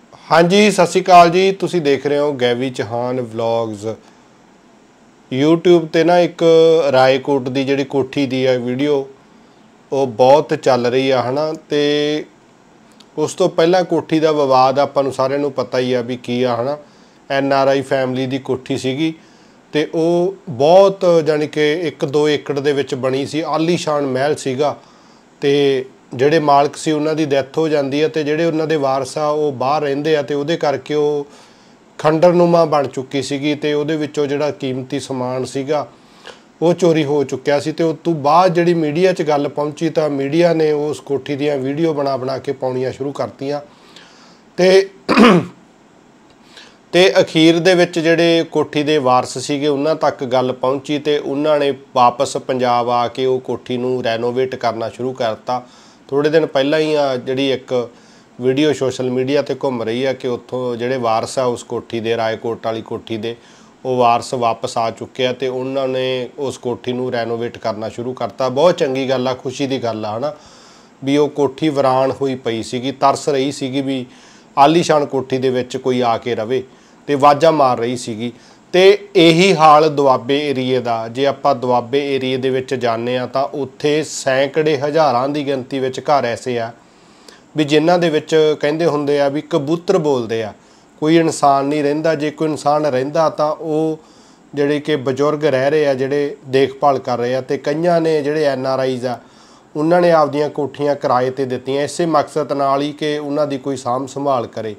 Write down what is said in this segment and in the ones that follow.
हाँ जी, सत श्री अकाल जी। तुसी देख रहे हो गैवी चौहान व्लॉग्स। यूट्यूब ते ना एक रायकोट की जिहड़ी कोठी दी है वीडियो वो बहुत चल रही है, है ना। तो उस तो पहला कोठी का विवाद आपां नूं सारिआं नूं पता ही है भी की आ, है ना। NRI फैमिली की कोठी सीगी ते वो बहुत जानी कि 1-2 एकड़ दे विच बनी सी, आलीशान महल सीगा। ते ਜਿਹੜੇ ਮਾਲਕ ਸੀ ਉਹਨਾਂ ਦੀ ਡੈਥ ਹੋ ਜਾਂਦੀ ਹੈ ਤੇ ਜਿਹੜੇ ਉਹਨਾਂ ਦੇ ਵਾਰਸ ਆ ਉਹ ਬਾਹਰ ਰਹਿੰਦੇ ਆ ਤੇ ਉਹਦੇ ਕਰਕੇ ਉਹ ਖੰਡਰਨੁਮਾ ਬਣ ਚੁੱਕੀ ਸੀਗੀ ਤੇ ਉਹਦੇ ਵਿੱਚੋਂ ਜਿਹੜਾ ਕੀਮਤੀ ਸਮਾਨ ਸੀਗਾ ਉਹ ਚੋਰੀ ਹੋ ਚੁੱਕਿਆ ਸੀ। ਤੇ ਉਸ ਤੋਂ ਬਾਅਦ ਜਿਹੜੀ ਮੀਡੀਆ 'ਚ ਗੱਲ ਪਹੁੰਚੀ ਤਾਂ ਮੀਡੀਆ ਨੇ ਉਸ ਕੋਠੀ ਦੀਆਂ ਵੀਡੀਓ ਬਣਾ ਕੇ ਪਾਉਣੀਆਂ ਸ਼ੁਰੂ ਕਰਤੀਆਂ ਤੇ ਅਖੀਰ ਦੇ ਵਿੱਚ ਜਿਹੜੇ ਕੋਠੀ ਦੇ ਵਾਰਸ ਸੀਗੇ ਉਹਨਾਂ ਤੱਕ ਗੱਲ ਪਹੁੰਚੀ ਤੇ ਉਹਨਾਂ ਨੇ ਵਾਪਸ ਪੰਜਾਬ ਆ ਕੇ ਉਹ ਕੋਠੀ ਨੂੰ ਰੈਨੋਵੇਟ ਕਰਨਾ ਸ਼ੁਰੂ ਕਰਤਾ। थोड़े दिन पहला ही जी एक वीडियो सोशल मीडिया पर घूम रही है कि उत्थों जोड़े वारस आ उस कोठी के रायकोट वाली कोठी के वो वारस वापस आ चुके हैं तो उन्होंने उस कोठी नूं रैनोवेट करना शुरू करता। बहुत चंगी गल आ, खुशी की गल है ना भी वो कोठी वरान हुई पई सीगी, तरस रही सीगी भी आलीशान कोठी दे विच कोई आके रवे तो वाजा मार रही सीगी। तो यही हाल दुआबे एरीए का, जे आपां दुआबे एरीए दे विच जाने आ तां उत्थे सैकड़े हज़ारां दी गिनती विच घर ऐसे आ भी जिन्हां दे विच कहिंदे हुंदे आ भी कबूतर बोलदे आ, कोई इंसान नहीं रहिंदा। जे कोई इंसान रहिंदा तां ओह जिहड़े कि बजुर्ग रह रहे आ, जिहड़े देखभाल कर रहे आ। ते कईयां ने जिहड़े NRIs आ उन्हां ने आपदियां कोठियां किराए ते दित्तियां इसे मकसद नाल ही कि उन्हां दी कोई साਂਭ संभाल करे।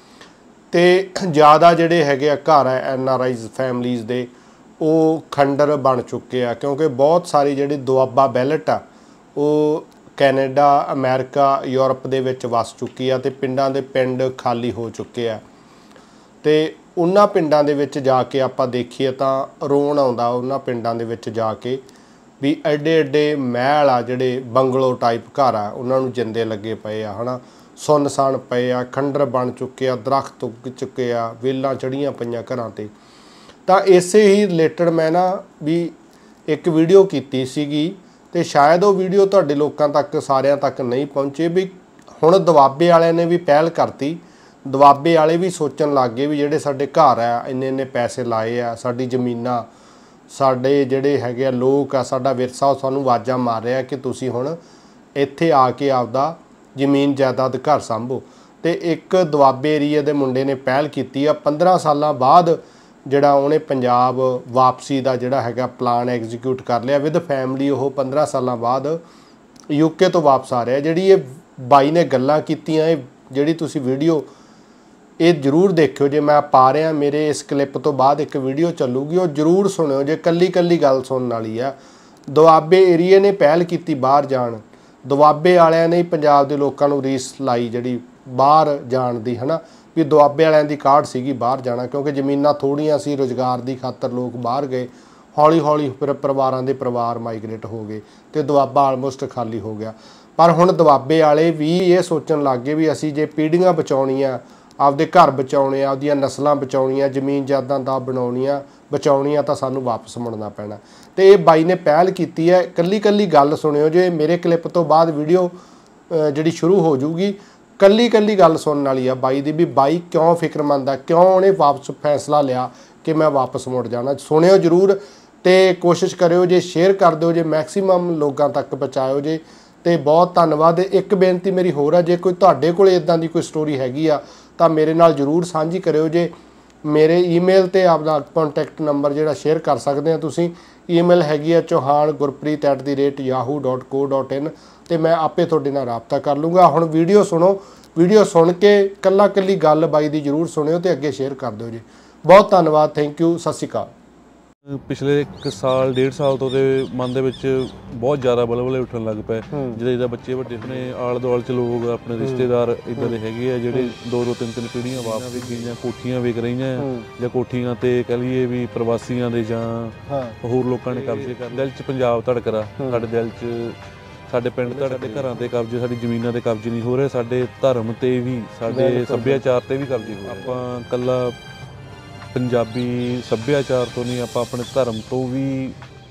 तो ज़्यादा जोड़े है घर है NRIs फैमिलीज़ दे वो खंडर बन चुके हैं क्योंकि बहुत सारी जी दुआबा बैलट आ वो कैनेडा अमेरिका यूरोप दे विच वस चुकी है तो पिंडां दे पिंड खाली हो चुके हैं। तो उन्हां पिंडां दे विच जाके आपां देखीए तां रोण आउंदा उन्हां पिंडां दे विच जाके भी एडे एडे महल आ जिहड़े बंगलो टाइप घर आ उन्हां नूं जिंदे लगे पे आ, है ना। सुनसान पे आ, खंडर बन चुके आ, दरख्त उग चुके आ, वेलां चढ़ियां पईयां घरां ते। तां इसे ही रिलेटेड मैं ना भी एक वीडियो कीती सीगी ते शायद वो वीडियो तुहाडे लोकां तक सारियां तक नहीं पहुंचे भी हुण दुआबे वालिआं ने भी पहल करती। दुआबे वाले भी सोचण लग गए भी जिहड़े साडे घर आ इन्ने इन्ने पैसे लाए आ, साडी जमीनां साडे जिहड़े हैगे आ लोक आ, साडा विरसा ਉਹ ਸਾਨੂੰ आवाज़ां मार रहा कि तुसीं हुण ਇੱਥੇ आ के आपदा ਜ਼ਮੀਨ ਜਾਇਦਾਦ घर ਸੰਭੋ। तो एक दुआबे एरीए के मुंडे ने पहल की 15 साल बाद जिहड़ा उहने पंजाब वापसी का जिहड़ा हैगा प्लान एग्जीक्यूट कर लिया विद फैमिली। वो 15 साल बाद UK तो वापस आ रहा है। जिहड़ी ये बाई ने गल्लां कीतियां जिहड़ी तुसीं वीडियो ये जरूर देखियो, जे मैं पा रहा मेरे इस क्लिप तो बाद एक वीडियो चलूगी वो जरूर सुनियो जे कल्ली कल्ली गल सुनने वाली है। दुआबे एरीए ने पहल की बाहर जाण, दुआबे वालिआं ने पंजाब के लोगों को रीस लाई जिहड़ी बाहर जाण दी, है ना। भी दुआबे वालिआं दी काढ़ सीगी बाहर जाना क्योंकि जमीनां थोड़ियां सी, रोज़गार की खातर लोग बाहर गए। हौली हौली फिर परिवारां दे परिवार माइग्रेट हो गए तो दुआबा आलमोस्ट खाली हो गया। पर हुण दुआबे वाले भी ये सोचण लग गए भी असीं जे पीढ़ियां बचाउणीआं, आपदे घर बचाउणे, आपदियां नस्लां बचाउणीआं, जमीन जायदादां बनाउणीआं बचाउणीआं तां सानूं वापस मुड़ना पैना। तो ये बाई ने पहल की है। कल्ली कल्ली गल सुनियो जे मेरे क्लिप तो बाद वीडियो जिहड़ी शुरू हो जूगी, कल्ली कल्ली गल सुनने वाली है बाई दी भी बाई क्यों फिक्रमंद है, क्यों उन्हें वापस फैसला लिया कि मैं वापस मुड़ जाना। सुनियो जरूर तो कोशिश करियो जे शेयर कर दो जे मैक्सीमम लोगों तक पहुँचाओ जे। तो बहुत धन्यवाद। एक बेनती मेरी होर है, जे कोई तुहाडे कोल इदां दी कोई स्टोरी हैगी आ तां मेरे नाल जरूर साझी करियो जे। मेरे ईमेल ते आपदा कॉन्टैक्ट नंबर जिहड़ा शेयर कर सकते हैं तुसीं। ईमेल हैगी है chauhan.gurpreet@the rate yahoo.co.in तो मैं आपे तुहाडे नाल राबता कर लूँगा। हुण वीडियो सुनो, वीडियो सुन के कल्ला कल्ली गल बाई दी जरूर सुनियो तो अगे शेयर कर दो जी। बहुत धन्यवाद, थैंक यू, सत श्री अकाल। पिछले 1 साल 1.5 साल तो मन दे विच बहुत ज़्यादा बलबले उठन लग पे। जिहड़े बच्चे वड्डे ने आले दुआले च लोग अपने रिश्तेदार इदां दे हैगे आ जिहड़े 2-2 3-3 पीढ़ियां वापस गईयां, कोठियां विक रहीआं जां कोठियां ते कह लईए भी प्रवासियां दे जां होर लोकां ने कब्जे कर। दिल च पंजाब धड़कदा, साडे दिल च साडे पिंड धड़कदे, घरां ते कब्जे, साडी जमीनां ते कब्जे नहीं हो रहे, साडे धर्म ते भी साडे सभ्याचार ते भी कब्जे हो रहे। आपां कल्ला पंजाबी सभ्याचार तो नहीं, आप अपने धर्म तो भी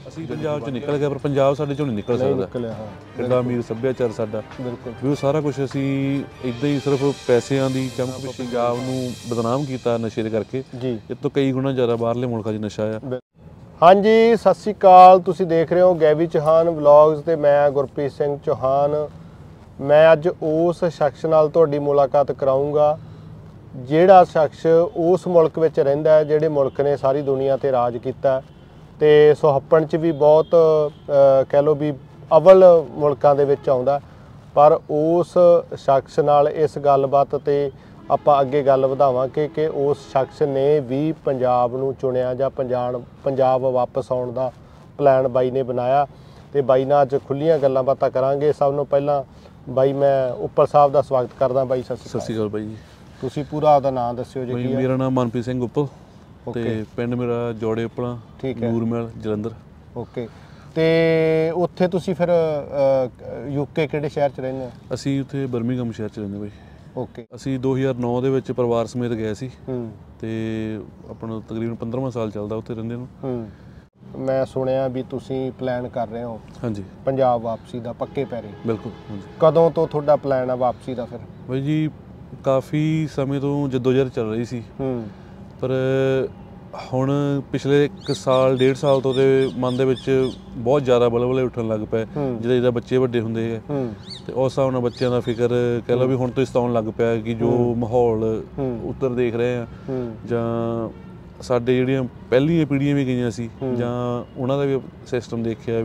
ਅਸੀਂ ਪੰਜਾਬ 'ਚ ਨਿਕਲ ਗਏ ਪਰ ਪੰਜਾਬ ਸਾਡੇ 'ਚੋਂ ਨਹੀਂ ਨਿਕਲ ਸਕਦਾ। ਐਡਾ ਅਮੀਰ ਸੱਭਿਆਚਾਰ ਸਾਡਾ ਵੀ ਉਹ ਸਾਰਾ ਕੁਝ ਅਸੀਂ ਇੱਦਾਂ ਹੀ ਸਿਰਫ ਪੈਸਿਆਂ ਦੀ ਚਮਕ ਪਿੱਛੇ ਪੰਜਾਬ ਨੂੰ ਬਦਨਾਮ ਕੀਤਾ ਨਸ਼ੇ ਦੇ ਕਰਕੇ। ਇਹ ਤੋਂ ਕਈ ਗੁਣਾ ਜ਼ਿਆਦਾ ਬਾਹਰਲੇ ਮੁਲਕਾਂ 'ਚ ਨਸ਼ਾ ਆ। ਹਾਂਜੀ, ਸਤਿ ਸ਼੍ਰੀ ਅਕਾਲ। ਤੁਸੀਂ ਦੇਖ ਰਹੇ ਹੋ ਗੈਵੀ ਚੌਹਾਨ ਵਲੌਗਸ ਤੇ ਮੈਂ ਗੁਰਪ੍ਰੀਤ ਸਿੰਘ ਚੌਹਾਨ। ਮੈਂ ਅੱਜ ਉਸ ਸ਼ਖਸ ਨਾਲ ਤੁਹਾਡੀ ਮੁਲਾਕਾਤ ਕਰਾਊਂਗਾ ਜਿਹੜਾ ਸ਼ਖਸ ਉਸ ਮੁਲਕ ਵਿੱਚ ਰਹਿੰਦਾ ਹੈ ਜਿਹੜੇ ਮੁਲਕ ਨੇ ਸਾਰੀ ਦੁਨੀਆ ਤੇ ਰਾਜ ਕੀਤਾ ਤੇ ਸੁਹੱਪਣ 'ਚ ਵੀ ਬਹੁਤ ਕਹਿ ਲਓ ਵੀ ਅਵਲ ਮੁਲਕਾਂ ਦੇ ਵਿੱਚ ਆਉਂਦਾ। ਪਰ ਉਸ ਸ਼ਖਸ ਨਾਲ ਇਸ ਗੱਲਬਾਤ ਤੇ ਆਪਾਂ ਅੱਗੇ ਗੱਲ ਵਧਾਵਾਂਗੇ ਕਿ ਉਸ ਸ਼ਖਸ ਨੇ ਵੀ ਪੰਜਾਬ ਨੂੰ ਚੁਣਿਆ ਜਾਂ ਪੰਜਾਬ ਵਾਪਸ ਆਉਣ ਦਾ ਪਲਾਨ ਬਾਈ ਨੇ ਬਣਾਇਆ ਤੇ ਬਾਈ ਨਾਲ ਅੱਜ ਖੁੱਲੀਆਂ ਗੱਲਾਂ ਬਾਤਾਂ ਕਰਾਂਗੇ। ਸਭ ਤੋਂ ਪਹਿਲਾਂ ਬਾਈ ਮੈਂ ਉੱਪਲ ਸਾਹਿਬ ਦਾ ਸਵਾਗਤ ਕਰਦਾ। ਬਾਈ ਸਤਿ ਸ਼੍ਰੀ ਅਕਾਲ ਬਾਈ ਜੀ। ਤੁਸੀਂ ਪੂਰਾ ਆਪਦਾ ਨਾਮ ਦੱਸਿਓ ਜੀ। ਮੇਰਾ ਨਾਮ ਮਨਪ੍ਰੀਤ ਸਿੰਘ ਉੱਪਲ ਤੇ ਪਿੰਡ ਮੇਰਾ ਜੋੜੇ ਉਪਲਾ, ਨੂਰਮਹਿਲ, ਜਲੰਧਰ। ਓਕੇ। ਤੇ ਉੱਥੇ ਤੁਸੀਂ ਫਿਰ ਯੂਕੇ ਕਿਹੜੇ ਸ਼ਹਿਰ 'ਚ ਰਹਿੰਦੇ ਹੋ? ਅਸੀਂ ਉੱਥੇ ਬਰਮਿੰਘਮ ਸ਼ਹਿਰ 'ਚ ਰਹਿੰਦੇ ਬਾਈ। ਓਕੇ। ਅਸੀਂ 2009 ਦੇ ਵਿੱਚ ਪਰਿਵਾਰ ਸਮੇਤ ਗਏ ਸੀ ਤੇ ਆਪਣਾ ਤਕਰੀਬਨ 15ਵਾਂ ਸਾਲ ਚੱਲਦਾ ਉੱਥੇ ਰਹਿੰਦੇ ਨੂੰ। ਮੈਂ ਸੁਣਿਆ ਵੀ ਤੁਸੀਂ ਪਲਾਨ ਕਰ ਰਹੇ ਹੋ ਹਾਂਜੀ ਪੰਜਾਬ ਵਾਪਸੀ ਦਾ ਪੱਕੇ ਪੈਰੀ। ਬਿਲਕੁਲ ਹਾਂਜੀ। ਕਦੋਂ ਤੋਂ ਤੁਹਾਡਾ ਪਲਾਨ ਆ ਵਾਪਸੀ ਦਾ? ਫਿਰ ਬਾਈ ਜੀ ਕਾਫੀ ਸਮੇਂ ਤੋਂ ਜਦੋਜਹਿਦ ਚੱਲ ਰਹੀ ਸੀ ਪਰ ਹੁਣ ਪਿਛਲੇ 1 ਸਾਲ 1.5 ਸਾਲ ਤੋਂ ਦੇ ਮਨ ਦੇ ਵਿੱਚ ਬਹੁਤ ਜ਼ਿਆਦਾ ਬਲਬਲੇ ਉੱਠਣ ਲੱਗ ਪਏ ਜਿੱਦਾਂ ਬੱਚੇ ਵੱਡੇ ਹੁੰਦੇ ਆ ਤੇ ਉਸ ਹਿਸਾਬ ਨਾਲ ਬੱਚਿਆਂ ਦਾ ਫਿਕਰ ਕਹਿ ਲਓ ਵੀ ਹੁਣ ਤੋਂ ਸਤਾਉਣ ਲੱਗ ਪਿਆ ਕਿ ਜੋ ਮਾਹੌਲ ਉੱਤਰ ਦੇਖ ਰਹੇ ਆ ਜਾਂ ਸਾਡੇ ਜਿਹੜੀਆਂ ਪਹਿਲੀਆਂ ਪੀੜ੍ਹੀਆਂ ਵੀ ਗਈਆਂ ਸੀ ਜਾਂ ਉਹਨਾਂ ਦਾ ਵੀ ਸਿਸਟਮ ਦੇਖਿਆ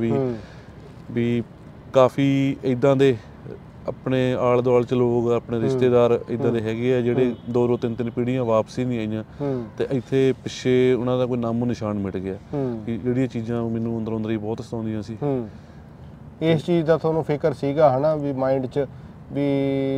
ਵੀ ਕਾਫੀ ਇੱਦਾਂ ਦੇ ਆਪਣੇ ਆਲੇ ਦੁਆਲੇ 'ਚ ਲੋਕ ਆਪਣੇ ਰਿਸ਼ਤੇਦਾਰ ਇੱਦਾਂ ਦੇ ਹੈਗੇ ਆ ਜਿਹੜੇ 2-2 3-3 ਪੀੜ੍ਹੀਆਂ ਵਾਪਸ ਹੀ ਨਹੀਂ ਆਈਆਂ ਤੇ ਇੱਥੇ ਪਿੱਛੇ ਉਹਨਾਂ ਦਾ ਕੋਈ ਨਾਮੋ ਨਿਸ਼ਾਨ ਮਿਟ ਗਿਆ। ਕਿ ਜਿਹੜੀਆਂ ਚੀਜ਼ਾਂ ਮੈਨੂੰ ਅੰਦਰੋਂ ਅੰਦਰ ਹੀ ਬਹੁਤ ਸਤਾਉਂਦੀਆਂ ਸੀ। ਇਸ ਚੀਜ਼ ਦਾ ਤੁਹਾਨੂੰ ਫਿਕਰ ਸੀਗਾ ਹਨਾ ਵੀ ਮਾਈਂਡ 'ਚ ਵੀ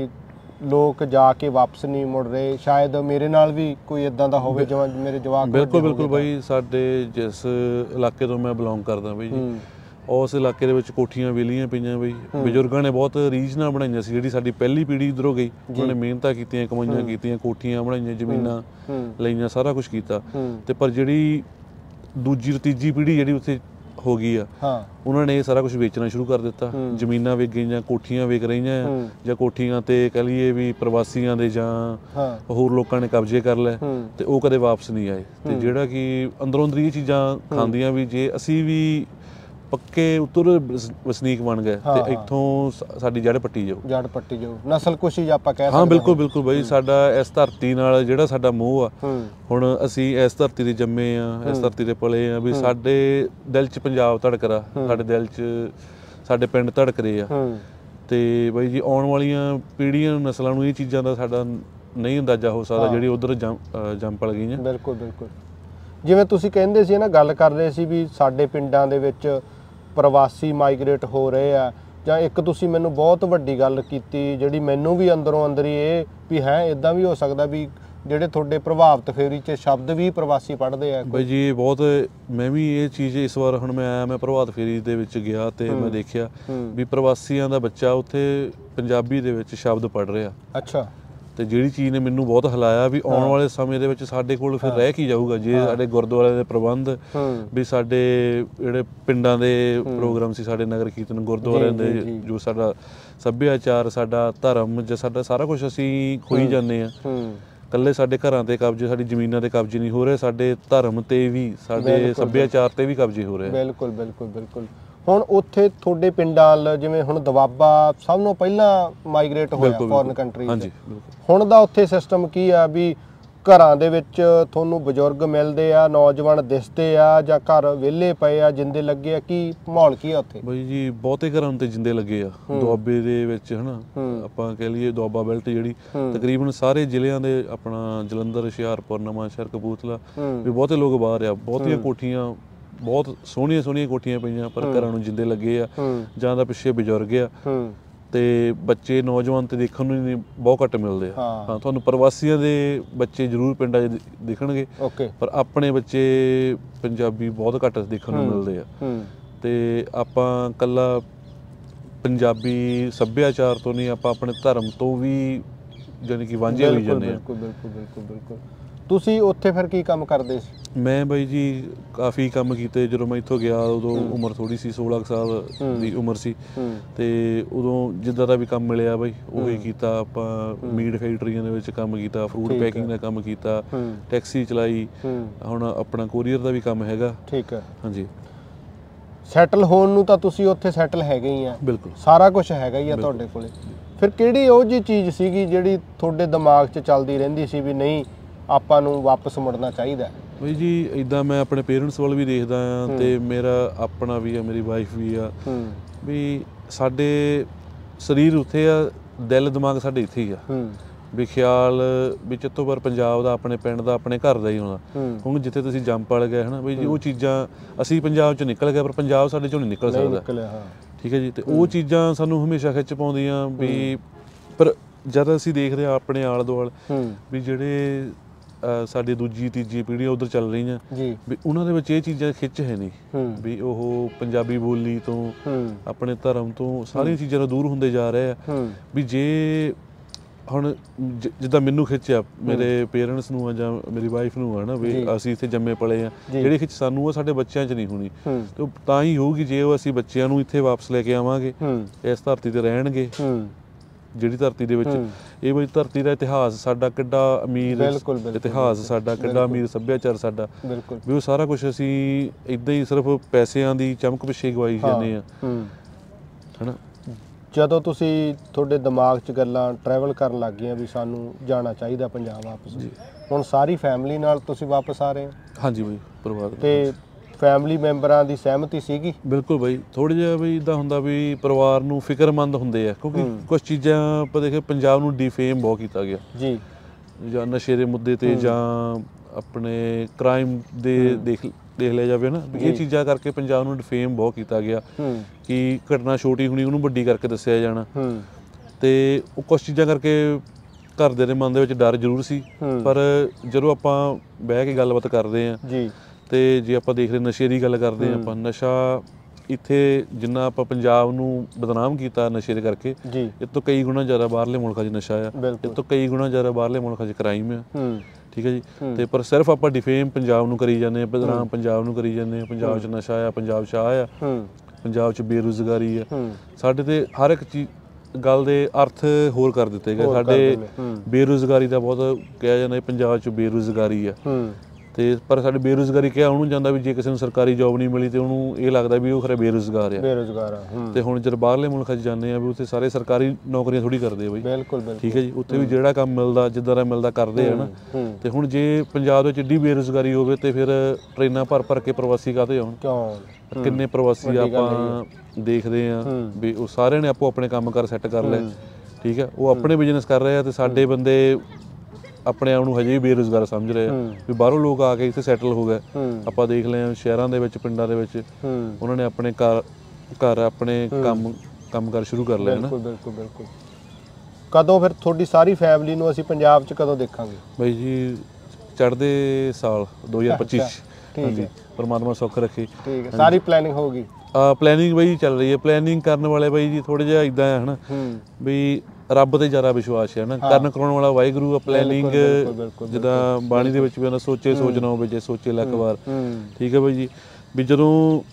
ਲੋਕ ਜਾ ਕੇ ਵਾਪਸ ਨਹੀਂ ਮੁੜ ਰਹੇ? ਸ਼ਾਇਦ ਮੇਰੇ ਨਾਲ ਵੀ ਕੋਈ ਇਦਾਂ ਦਾ ਹੋਵੇ ਜਿਵੇਂ ਮੇਰੇ ਜਵਾਕ। ਬਿਲਕੁਲ ਬਾਈ। ਸਾਡੇ ਜਿਸ ਇਲਾਕੇ ਤੋਂ ਮੈਂ ਬਿਲੋਂਗ ਕਰਦਾ ਬਾਈ ਜੀ ਉਸ ਇਲਾਕੇ ਦੇ ਵਿੱਚ ਕੋਠੀਆਂ ਵਿਹਲੀਆਂ ਪਈਆਂ ਬਈ। ਬਜ਼ੁਰਗਾਂ ਨੇ ਬਹੁਤ ਰੀਝ ਨਾਲ ਬਣਾਈਆਂ ਸੀ। ਜਿਹੜੀ ਸਾਡੀ ਪਹਿਲੀ ਪੀੜ੍ਹੀ ਇੱਧਰੋਂ ਗਈ ਉਹਨਾਂ ਨੇ ਮਿਹਨਤਾਂ ਕੀਤੀਆਂ, ਕਮਾਈਆਂ ਕੀਤੀਆਂ, ਕੋਠੀਆਂ ਬਣਾਈਆਂ, ਜ਼ਮੀਨਾਂ ਲਈਆਂ, ਸਾਰਾ ਕੁਛ ਕੀਤਾ ਤੇ ਪਰ ਜਿਹੜੀ ਦੂਜੀ ਤੀਜੀ ਪੀੜ੍ਹੀ ਜਿਹੜੀ ਉੱਥੇ ਹੋ ਗਈ ਆ ਉਹਨਾਂ ਨੇ ਇਹ ਸਾਰਾ ਕੁਛ ਵੇਚਣਾ ਸ਼ੁਰੂ ਕਰ ਦਿੱਤਾ। ਜ਼ਮੀਨਾਂ ਵਿਕ ਗਈਆਂ, ਕੋਠੀਆਂ ਵਿਕ ਰਹੀਆਂ ਜਾਂ ਕੋਠੀਆਂ ਤੇ ਕਹਿ ਲਈਏ ਵੀ ਪ੍ਰਵਾਸੀਆਂ ਦੇ ਜਾਂ ਹੋਰ ਲੋਕਾਂ ਨੇ ਕਬਜ਼ੇ ਕਰ ਲਏ ਤੇ ਉਹ ਕਦੇ ਵਾਪਸ ਨਹੀਂ ਆਏ। ਤੇ ਜਿਹੜਾ ਕਿ ਅੰਦਰੋਂ ਅੰਦਰ ਇਹ ਚੀਜ਼ਾਂ ਖਾਂਦੀਆਂ ਵੀ ਜੇ ਅਸੀਂ ਵੀ ਪੱਕੇ ਉੱਤਰ ਵਸਨੀਕ ਬਣ ਗਏ ਤੇ ਇੱਥੋਂ ਸਾਡੀ ਜੜ ਪੱਟੀ ਜਾਊ ਨਸਲਕੁਸ਼ੀ ਆਪਾਂ ਕਹਿ ਸਕਦੇ ਹਾਂ। ਬਿਲਕੁਲ ਬਾਈ। ਸਾਡਾ ਇਸ ਧਰਤੀ ਨਾਲ ਜਿਹੜਾ ਸਾਡਾ ਮੋਹ ਆ ਹੁਣ ਅਸੀਂ ਇਸ ਧਰਤੀ ਤੇ ਜੰਮੇ ਆ, ਇਸ ਧਰਤੀ ਤੇ ਪਲੇ ਆ ਵੀ ਸਾਡੇ ਦਿਲ 'ਚ ਪੰਜਾਬ ਧੜਕ ਰਿਹਾ, ਸਾਡੇ ਦਿਲ 'ਚ ਸਾਡੇ ਪਿੰਡ ਧੜਕ ਰਹੇ ਆ ਤੇ ਬਾਈ ਜੀ ਆਉਣ ਵਾਲੀਆਂ ਪੀੜ੍ਹੀਆਂ ਨਸਲਾਂ ਨੂੰ ਇਹ ਚੀਜ਼ਾਂ ਦਾ ਸਾਡਾ ਨਹੀਂ ਅੰਦਾਜ਼ਾ ਹੋ ਸਕਦਾ ਜਿਹੜੀ ਉਧਰ ਜੰਮ ਪਲ ਗਈਆਂ। ਬਿਲਕੁਲ ਜਿਵੇਂ ਤੁਸੀਂ ਕਹਿੰਦੇ ਸੀ ਨਾ, ਗੱਲ ਕਰ ਰਹੇ ਸੀ ਵੀ ਸਾਡੇ ਪਿੰਡਾਂ ਦੇ ਵਿੱਚ ਪ੍ਰਵਾਸੀ ਮਾਈਗ੍ਰੇਟ ਹੋ ਰਹੇ ਆ ਜਾਂ ਇੱਕ ਤੁਸੀਂ ਮੈਨੂੰ ਬਹੁਤ ਵੱਡੀ ਗੱਲ ਕੀਤੀ ਜਿਹੜੀ ਮੈਨੂੰ ਵੀ ਅੰਦਰੋਂ ਅੰਦਰ ਹੀ ਇਹ ਵੀ ਹੈ ਇੱਦਾਂ ਵੀ ਹੋ ਸਕਦਾ ਵੀ ਜਿਹੜੇ ਤੁਹਾਡੇ ਪ੍ਰਭਾਵਿਤ ਫੇਰੀ 'ਚ ਸ਼ਬਦ ਵੀ ਪ੍ਰਵਾਸੀ ਪੜ੍ਹਦੇ ਆ ਬਾਈ ਜੀ। ਬਹੁਤ ਮੈਂ ਵੀ ਇਹ ਚੀਜ਼ ਇਸ ਵਾਰ ਹੁਣ ਮੈਂ ਆਇਆ, ਮੈਂ ਪ੍ਰਭਾਵਿਤ ਫੇਰੀ ਦੇ ਵਿੱਚ ਗਿਆ ਤੇ ਮੈਂ ਦੇਖਿਆ ਵੀ ਪ੍ਰਵਾਸੀਆਂ ਦਾ ਬੱਚਾ ਉੱਥੇ ਪੰਜਾਬੀ ਦੇ ਵਿੱਚ ਸ਼ਬਦ ਪੜ੍ਹ ਰਿਹਾ। ਅੱਛਾ। ਤੇ ਜਿਹੜੀ ਚੀਜ਼ ਨੇ ਮੈਨੂੰ ਬਹੁਤ ਹਿਲਾਇਆ ਵੀ ਆਉਣ ਵਾਲੇ ਸਮੇਂ ਦੇ ਵਿੱਚ ਸਾਡੇ ਕੋਲ ਫਿਰ ਰਹਿ ਕੀ ਜਾਊਗਾ ਜੇ ਸਾਡੇ ਗੁਰਦੁਆਰੇ ਦੇ ਪ੍ਰਬੰਧ ਵੀ ਸਾਡੇ ਜਿਹੜੇ ਪਿੰਡਾਂ ਦੇ ਪ੍ਰੋਗਰਾਮ ਸੀ, ਸਾਡੇ ਨਗਰ ਕੀਰਤਨ, ਗੁਰਦੁਆਰਿਆਂ ਦੇ ਜੋ ਸਾਡਾ ਸੱਭਿਆਚਾਰ, ਸਾਡਾ ਧਰਮ ਜਾਂ ਸਾਡਾ ਸਾਰਾ ਕੁਛ ਅਸੀਂ ਖੋਈ ਜਾਂਦੇ ਆ। ਇਕੱਲੇ ਸਾਡੇ ਘਰਾਂ ਤੇ ਕਬਜ਼ੇ, ਸਾਡੀ ਜ਼ਮੀਨਾਂ ਤੇ ਕਬਜ਼ੇ ਨਹੀਂ ਹੋ ਰਹੇ, ਸਾਡੇ ਧਰਮ ਤੇ ਵੀ, ਸਾਡੇ ਸੱਭਿਆਚਾਰ ਤੇ ਵੀ ਕਬਜ਼ੇ ਹੋ ਰਹੇ। ਬਿਲਕੁਲ। ਹੁਣ ਉੱਥੇ ਤੁਹਾਡੇ ਪਿੰਡਾਂ ਵੱਲ ਜਿਵੇਂ ਹੁਣ ਦੁਆਬਾ ਸਭ ਤੋਂ ਪਹਿਲਾਂ ਮਾਈਗ੍ਰੇਟ ਹੋਇਆ ਫੋਰਨ ਕੰਟਰੀ 'ਚ, ਹੁਣ ਦਾ ਉੱਥੇ ਸਿਸਟਮ ਕੀ ਆ ਵੀ ਘਰਾਂ ਦੇ ਵਿੱਚ ਤੁਹਾਨੂੰ ਬਜ਼ੁਰਗ ਮਿਲਦੇ ਆ, ਨੌਜਵਾਨ ਦਿਸਦੇ ਆ ਜਾਂ ਘਰ ਵਿਹਲੇ ਪਏ ਆ, ਜਿੰਦੇ ਲੱਗੇ ਆ? ਕੀ ਮਾਹੌਲ ਕੀ ਆ ਉੱਥੇ? ਬਾਈ ਜੀ ਬਹੁਤੇ ਘਰਾਂ ਤੇ ਜਿੰਦੇ ਲੱਗੇ ਆ ਦੁਆਬੇ ਦੇ ਵਿੱਚ ਹਨਾ। ਆਪਾਂ ਕਹਿ ਲਈਏ ਦੁਆਬਾ ਬੈਲਟ ਜਿਹੜੀ ਤਕਰੀਬਨ ਸਾਰੇ ਜ਼ਿਲ੍ਹਿਆਂ ਦੇ ਆਪਣਾ ਜਲੰਧਰ, ਹੁਸ਼ਿਆਰਪੁਰ, ਨਵਾਂਸ਼ਹਿਰ, ਕਪੂਰਥਲਾ ਵੀ ਬਹੁਤੇ ਲੋਕ ਬਾਹਰ ਆ। ਬਹੁਤੀਆਂ ਕੋਠੀਆਂ, ਬਹੁਤ ਸੋਹਣੀਆਂ ਕੋਠੀਆਂ ਪਈਆਂ ਪਰ ਘਰਾਂ ਨੂੰ ਜਿੰਦੇ ਲੱਗੇ ਆ ਜਾਂ ਤਾਂ ਪਿੱਛੇ ਬਜ਼ੁਰਗ ਆ ਤੇ ਬੱਚੇ ਨੌਜਵਾਨ ਤੇ ਦੇਖਣ ਨੂੰ ਨਹੀਂ ਬਹੁਤ ਘੱਟ ਮਿਲਦੇ ਆ। ਹਾਂ, ਤੁਹਾਨੂੰ ਪ੍ਰਵਾਸੀਆਂ ਦੇ ਬੱਚੇ ਜ਼ਰੂਰ ਪਿੰਡਾਂ 'ਚ ਦਿਖਣਗੇ ਪਰ ਆਪਣੇ ਬੱਚੇ ਪੰਜਾਬੀ ਬਹੁਤ ਘੱਟ ਦੇਖਣ ਨੂੰ ਮਿਲਦੇ ਆ। ਤੇ ਆਪਾਂ ਇਕੱਲਾ ਪੰਜਾਬੀ ਸੱਭਿਆਚਾਰ ਤੋਂ ਨਹੀਂ, ਆਪਾਂ ਆਪਣੇ ਧਰਮ ਤੋਂ ਵੀ ਜਾਣੀ ਕਿ ਵਾਂਝੇ ਹੋਈ ਜਾਂਦੇ ਆ। ਬਿਲਕੁਲ। ਤੁਸੀਂ ਉੱਥੇ ਫਿਰ ਕੀ ਕੰਮ ਕਰਦੇ ਸੀ? ਮੈਂ ਬਾਈ ਜੀ ਕਾਫੀ ਕੰਮ ਕੀਤੇ। ਜਦੋਂ ਮੈਂ ਇੱਥੋਂ ਗਿਆ ਉਦੋਂ ਉਮਰ ਥੋੜੀ ਸੀ, 16 ਸਾਲ ਦੀ ਉਮਰ ਸੀ, ਤੇ ਉਦੋਂ ਜਿੱਦਾਂ ਦਾ ਵੀ ਕੰਮ ਮਿਲਿਆ ਬਾਈ ਉਹੀ ਕੀਤਾ ਆਪਾਂ। ਮੀਟ ਫੈਕਟਰੀਆਂ ਦੇ ਵਿੱਚ ਕੰਮ ਕੀਤਾ, ਫਰੂਟ ਪੈਕਿੰਗ ਦਾ ਕੰਮ ਕੀਤਾ, ਟੈਕਸੀ ਚਲਾਈ, ਹੁਣ ਆਪਣਾ ਕੋਰੀਅਰ ਦਾ ਵੀ ਕੰਮ ਹੈਗਾ। ਠੀਕ ਹੈ। ਹਾਂਜੀ। ਸੈਟਲ ਹੋਣ ਨੂੰ ਤਾਂ ਤੁਸੀਂ ਉੱਥੇ ਸੈਟਲ ਹੈਗੇ ਹੀ ਆ, ਬਿਲਕੁਲ ਸਾਰਾ ਸਾਰਾ ਕੁਝ ਹੈਗਾ ਹੀ ਆ ਤੁਹਾਡੇ ਕੋਲੇ। ਫਿਰ ਕਿਹੜੀ ਉਹ ਜਿਹੀ ਚੀਜ਼ ਸੀਗੀ ਜਿਹੜੀ ਤੁਹਾਡੇ ਦਿਮਾਗ 'ਚ ਚੱਲਦੀ ਰਹਿੰਦੀ ਸੀ ਵੀ ਨਹੀਂ ਆਪਾਂ ਨੂੰ ਵਾਪਸ ਮੁੜਨਾ ਚਾਹੀਦਾ? ਬਈ ਜੀ ਇੱਦਾਂ ਮੈਂ ਆਪਣੇ ਪੇਰੈਂਟਸ ਵੱਲ ਵੀ ਦੇਖਦਾ ਆ, ਤੇ ਮੇਰਾ ਆਪਣਾ ਵੀ ਆ, ਮੇਰੀ ਵਾਈਫ ਵੀ ਆ, ਵੀ ਸਾਡੇ ਸਰੀਰ ਉੱਥੇ ਆ, ਦਿਲ ਦਿਮਾਗ ਸਾਡੇ ਇੱਥੇ ਹੀ ਆ। ਵੀ ਖਿਆਲ ਵੀ ਚਿੱਤੋਂ ਪਰ ਪੰਜਾਬ ਦਾ, ਆਪਣੇ ਪਿੰਡ ਦਾ, ਆਪਣੇ ਘਰ ਦਾ ਹੀ ਹੋਣਾ। ਹੁਣ ਜਿੱਥੇ ਤੁਸੀਂ ਜੰਪ ਵਾਲ ਗਏ ਹਨਾ ਬਈ ਜੀ, ਉਹ ਚੀਜ਼ਾਂ ਅਸੀਂ ਪੰਜਾਬ 'ਚ ਨਿਕਲ ਗਏ ਪਰ ਪੰਜਾਬ ਸਾਡੇ 'ਚੋਂ ਨਹੀਂ ਨਿਕਲ ਸਕਦਾ। ਠੀਕ ਹੈ ਜੀ। ਤੇ ਉਹ ਚੀਜ਼ਾਂ ਸਾਨੂੰ ਹਮੇਸ਼ਾ ਖਿੱਚ ਪਾਉਂਦੀਆਂ ਵੀ। ਪਰ ਜਦ ਅਸੀਂ ਦੇਖਦੇ ਹਾਂ ਆਪਣੇ ਆਲੇ ਦੁਆਲੇ ਵੀ ਜਿਹੜੇ ਸਾਡੀ ਦੂਜੀ ਤੀਜੀ ਪੀੜ੍ਹੀ ਉੱਧਰ ਚੱਲ ਰਹੀਆਂ ਵੀ ਉਹਨਾਂ ਦੇ ਵਿੱਚ ਇਹ ਚੀਜ਼ਾਂ ਖਿੱਚ ਹੈ ਨਹੀਂ ਵੀ ਉਹ ਪੰਜਾਬੀ ਬੋਲੀ ਤੋਂ, ਆਪਣੇ ਧਰਮ ਤੋਂ, ਸਾਰੀਆਂ ਚੀਜ਼ਾਂ ਤੋਂ ਦੂਰ ਹੁੰਦੇ ਜਾ ਰਹੇ ਆ। ਵੀ ਜੇ ਹੁਣ ਜਿੱਦਾਂ ਮੈਨੂੰ ਖਿੱਚਿਆ ਮੇਰੇ ਪੇਰੈਂਟਸ ਨੂੰ ਆ ਜਾਂ ਮੇਰੀ ਵਾਈਫ ਨੂੰ ਆ ਨਾ ਵੀ ਅਸੀਂ ਇੱਥੇ ਜੰਮੇ ਪਲੇ ਆ, ਜਿਹੜੀ ਖਿੱਚ ਸਾਨੂੰ ਉਹ ਸਾਡੇ ਬੱਚਿਆਂ 'ਚ ਨਹੀਂ ਹੋਣੀ। ਤੇ ਤਾਂ ਹੀ ਹੋਊਗੀ ਜੇ ਉਹ ਅਸੀਂ ਬੱਚਿਆਂ ਨੂੰ ਇੱਥੇ ਵਾਪਸ ਲੈ ਕੇ ਆਵਾਂਗੇ, ਇਸ ਧਰਤੀ ਤੇ ਰਹਿਣਗੇ, ਜਿਹੜੀ ਧਰਤੀ ਦੇ ਵਿੱਚ ਇਹ ਬਈ ਧਰਤੀ ਦਾ ਇਤਿਹਾਸ ਸਾਡਾ ਕਿੱਡਾ ਅਮੀਰ ਇਤਿਹਾਸ, ਸਾਡਾ ਕਿੱਡਾ ਅਮੀਰ ਸੱਭਿਆਚਾਰ ਸਾਡਾ, ਵੀ ਉਹ ਸਾਰਾ ਕੁਛ ਅਸੀਂ ਇੱਦਾਂ ਹੀ ਸਿਰਫ ਪੈਸਿਆਂ ਦੀ ਚਮਕ ਪਿੱਛੇ ਗਵਾਈ ਜਾਂਦੇ ਆ ਹਨਾ। ਜਦੋਂ ਤੁਸੀਂ ਤੁਹਾਡੇ ਦਿਮਾਗ 'ਚ ਗੱਲਾਂ ਟਰੈਵਲ ਕਰਨ ਲੱਗ ਗਈਆਂ ਵੀ ਸਾਨੂੰ ਜਾਣਾ ਚਾਹੀਦਾ ਪੰਜਾਬ ਵਾਪਸ, ਹੁਣ ਸਾਰੀ ਫੈਮਿਲੀ ਨਾਲ ਤੁਸੀਂ ਵਾਪਸ ਆ ਰਹੇ ਹੋ? ਹਾਂਜੀ ਬਈ, ਪਰਿਵਾਰ ਤੇ ਫੈਮਿਲੀ ਮੈਂਬਰਾਂ ਦੀ ਸਹਿਮਤੀ ਸੀਗੀ? ਬਿਲਕੁਲ ਬਾਈ। ਥੋੜ੍ਹਾ ਜਿਹਾ ਬਈ ਇੱਦਾਂ ਹੁੰਦਾ ਵੀ ਪਰਿਵਾਰ ਨੂੰ ਫਿਕਰਮੰਦ ਹੁੰਦੇ ਆ, ਕਿਉਂਕਿ ਕੁਛ ਚੀਜ਼ਾਂ ਆਪਾਂ ਦੇਖੇ ਪੰਜਾਬ ਨੂੰ ਡਿਫੇਮ ਬਹੁਤ ਕੀਤਾ ਗਿਆ ਜੀ, ਜਾਂ ਨਸ਼ੇ ਦੇ ਮੁੱਦੇ ਤੇ, ਜਾਂ ਆਪਣੇ ਕ੍ਰਾਈਮ ਦੇ ਦੇਖ ਲਿਆ ਜਾਵੇ ਨਾ, ਇਹ ਚੀਜ਼ਾਂ ਕਰਕੇ ਪੰਜਾਬ ਨੂੰ ਡਿਫੇਮ ਬਹੁਤ ਕੀਤਾ ਗਿਆ ਕਿ ਘਟਨਾ ਛੋਟੀ ਹੋਣੀ ਉਹਨੂੰ ਵੱਡੀ ਕਰਕੇ ਦੱਸਿਆ ਜਾਣਾ। ਤੇ ਉਹ ਕੁਛ ਚੀਜ਼ਾਂ ਕਰਕੇ ਘਰਦਿਆਂ ਦੇ ਮਨ ਦੇ ਵਿੱਚ ਡਰ ਜ਼ਰੂਰ ਸੀ, ਪਰ ਜਦੋਂ ਆਪਾਂ ਬਹਿ ਕੇ ਗੱਲਬਾਤ ਕਰਦੇ ਹਾਂ ਤੇ ਜੇ ਆਪਾਂ ਦੇਖਦੇ ਨਸ਼ੇ ਦੀ ਗੱਲ ਕਰਦੇ ਹਾਂ, ਆਪਾਂ ਨਸ਼ਾ ਇੱਥੇ ਜਿੰਨਾ ਆਪਾਂ ਪੰਜਾਬ ਨੂੰ ਬਦਨਾਮ ਕੀਤਾ ਨਸ਼ੇ ਦੇ ਕਰਕੇ, ਇਹ ਤੋਂ ਕਈ ਗੁਣਾ ਜ਼ਿਆਦਾ ਬਾਹਰਲੇ ਮੁਲਕਾਂ 'ਚ ਨਸ਼ਾ ਆ, ਇਹ ਤੋਂ ਕਈ ਗੁਣਾ ਜ਼ਿਆਦਾ ਬਾਹਰਲੇ ਮੁਲਕਾਂ 'ਚ ਕ੍ਰਾਈਮ ਆ। ਠੀਕ ਹੈ ਜੀ। ਤੇ ਪਰ ਸਿਰਫ ਆਪਾਂ ਡਿਫੇਮ ਪੰਜਾਬ ਨੂੰ ਕਰੀ ਜਾਂਦੇ ਹਾਂ, ਬਦਨਾਮ ਪੰਜਾਬ ਨੂੰ ਕਰੀ ਜਾਂਦੇ ਹਾਂ, ਪੰਜਾਬ 'ਚ ਨਸ਼ਾ ਆ, ਪੰਜਾਬ 'ਚ ਆ, ਪੰਜਾਬ 'ਚ ਬੇਰੁਜ਼ਗਾਰੀ ਆ। ਸਾਡੇ ਤੇ ਹਰ ਇੱਕ ਚੀਜ਼ ਗੱਲ ਦੇ ਅਰਥ ਹੋਰ ਕਰ ਦਿੱਤੇ ਗਏ। ਸਾਡੇ ਬੇਰੁਜ਼ਗਾਰੀ ਦਾ ਬਹੁਤ ਕਿਹਾ ਜਾਂਦਾ ਪੰਜਾਬ 'ਚ ਬੇਰੁਜ਼ਗਾਰੀ ਆ, ਤੇ ਪਰ ਸਾਡੇ ਬੇਰੁਜ਼ਗਾਰੀ ਕਿਹਾ ਉਹਨੂੰ ਜਾਂਦਾ ਵੀ ਜੇ ਕਿਸੇ ਨੂੰ ਸਰਕਾਰੀ ਜੋਬ ਨਹੀਂ ਮਿਲੀ ਤੇ ਉਹਨੂੰ ਇਹ ਲੱਗਦਾ ਵੀ ਉਹ ਖਰੇ ਬੇਰੁਜ਼ਗਾਰ ਆ। ਤੇ ਹੁਣ ਜਦ ਬਾਹਰਲੇ ਮੁਲਕਾਂ 'ਚ ਜਾਂਦੇ ਆ ਵੀ ਉੱਥੇ ਸਾਰੇ ਸਰਕਾਰੀ ਨੌਕਰੀਆਂ ਥੋੜੀ ਕਰਦੇ ਆ ਬਈ। ਠੀਕ ਹੈ ਜੀ। ਉੱਥੇ ਵੀ ਜਿਹੜਾ ਕੰਮ ਮਿਲਦਾ ਜਿੱਦਾਂ ਦਾ ਮਿਲਦਾ ਕਰਦੇ ਆ ਨਾ। ਤੇ ਹੁਣ ਜੇ ਪੰਜਾਬ ਦੇ ਵਿੱਚ ਏਡੀ ਬੇਰੁਜ਼ਗਾਰੀ ਹੋਵੇ ਤੇ ਫਿਰ ਟ੍ਰੇਨਾਂ ਭਰ ਕੇ ਪ੍ਰਵਾਸੀ ਕਾਹਤੇ ਆਉਣ? ਕਿੰਨੇ ਪ੍ਰਵਾਸੀ ਆਪਾਂ ਦੇਖਦੇ ਆ ਵੀ ਉਹ ਸਾਰਿਆਂ ਨੇ ਆਪੋ ਆਪਣੇ ਕੰਮ ਕਾਰ ਸੈੱਟ ਕਰ ਲਏ। ਠੀਕ ਹੈ। ਉਹ ਆਪਣੇ ਬਿਜ਼ਨਸ ਕਰ ਰਹੇ ਆ ਤੇ ਸਾਡੇ ਬੰਦੇ ਆਪਣੇ ਆਪ ਨੂੰ ਹਜੇ ਵੀ ਬੇਰੁਜ਼ਗਾਰ ਸਮਝ ਰਹੇ ਆ ਵੀ ਬਾਹਰੋਂ ਲੋਕ ਆ ਕੇ ਇੱਥੇ ਸੈਟਲ ਹੋ ਗਏ। ਆਪਾਂ ਦੇਖ ਲਏ ਸ਼ਹਿਰਾਂ ਦੇ ਵਿੱਚ, ਪਿੰਡਾਂ ਦੇ ਵਿੱਚ ਉਹਨਾਂ ਨੇ ਆਪਣੇ ਘਰ ਆਪਣੇ ਕੰਮ ਕਾਰ ਸ਼ੁਰੂ ਕਰ ਲਏ ਨਾ। ਬਿਲਕੁਲ। ਕਦੋਂ ਫਿਰ ਤੁਹਾਡੀ ਸਾਰੀ ਫੈਮਿਲੀ ਨੂੰ ਅਸੀਂ ਪੰਜਾਬ 'ਚ ਕਦੋਂ ਦੇਖਾਂਗੇ? ਬਾਈ ਜੀ ਚੜ੍ਹਦੇ ਸਾਲ 2025 ਹਾਂਜੀ, ਪਰਮਾਤਮਾ ਸੁੱਖ ਰੱਖੇ। ਠੀਕ ਹੈ। ਸਾਰੀ ਪਲੈਨਿੰਗ ਹੋ ਗਈ? ਪਲੈਨਿੰਗ ਬਾਈ ਚੱਲ ਰਹੀ ਹੈ। ਪਲੈਨਿੰਗ ਕਰਨ ਵਾਲੇ ਬਾਈ ਜੀ ਥੋੜ੍ਹਾ ਜਿਹਾ ਇੱਦਾਂ ਹੈ ਹਨਾ ਵੀ ਰੱਬ ਤੇ ਜ਼ਿਆਦਾ ਵਿਸ਼ਵਾਸ ਹੈ ਨਾ, ਕਰਨ ਕਰਾਉਣ ਵਾਲਾ ਵਾਹਿਗੁਰੂ ਆ। ਪਲੈਨਿੰਗ ਜਿੱਦਾਂ ਬਾਣੀ ਦੇ ਵਿੱਚ ਵੀ ਆਉਂਦਾ, ਸੋਚੇ ਸੋਚਣਾ ਹੋਵੇ ਜੇ ਸੋਚੇ ਲੱਖ ਵਾਰ। ਠੀਕ ਹੈ ਬਾਈ ਜੀ। ਵੀ ਜਦੋਂ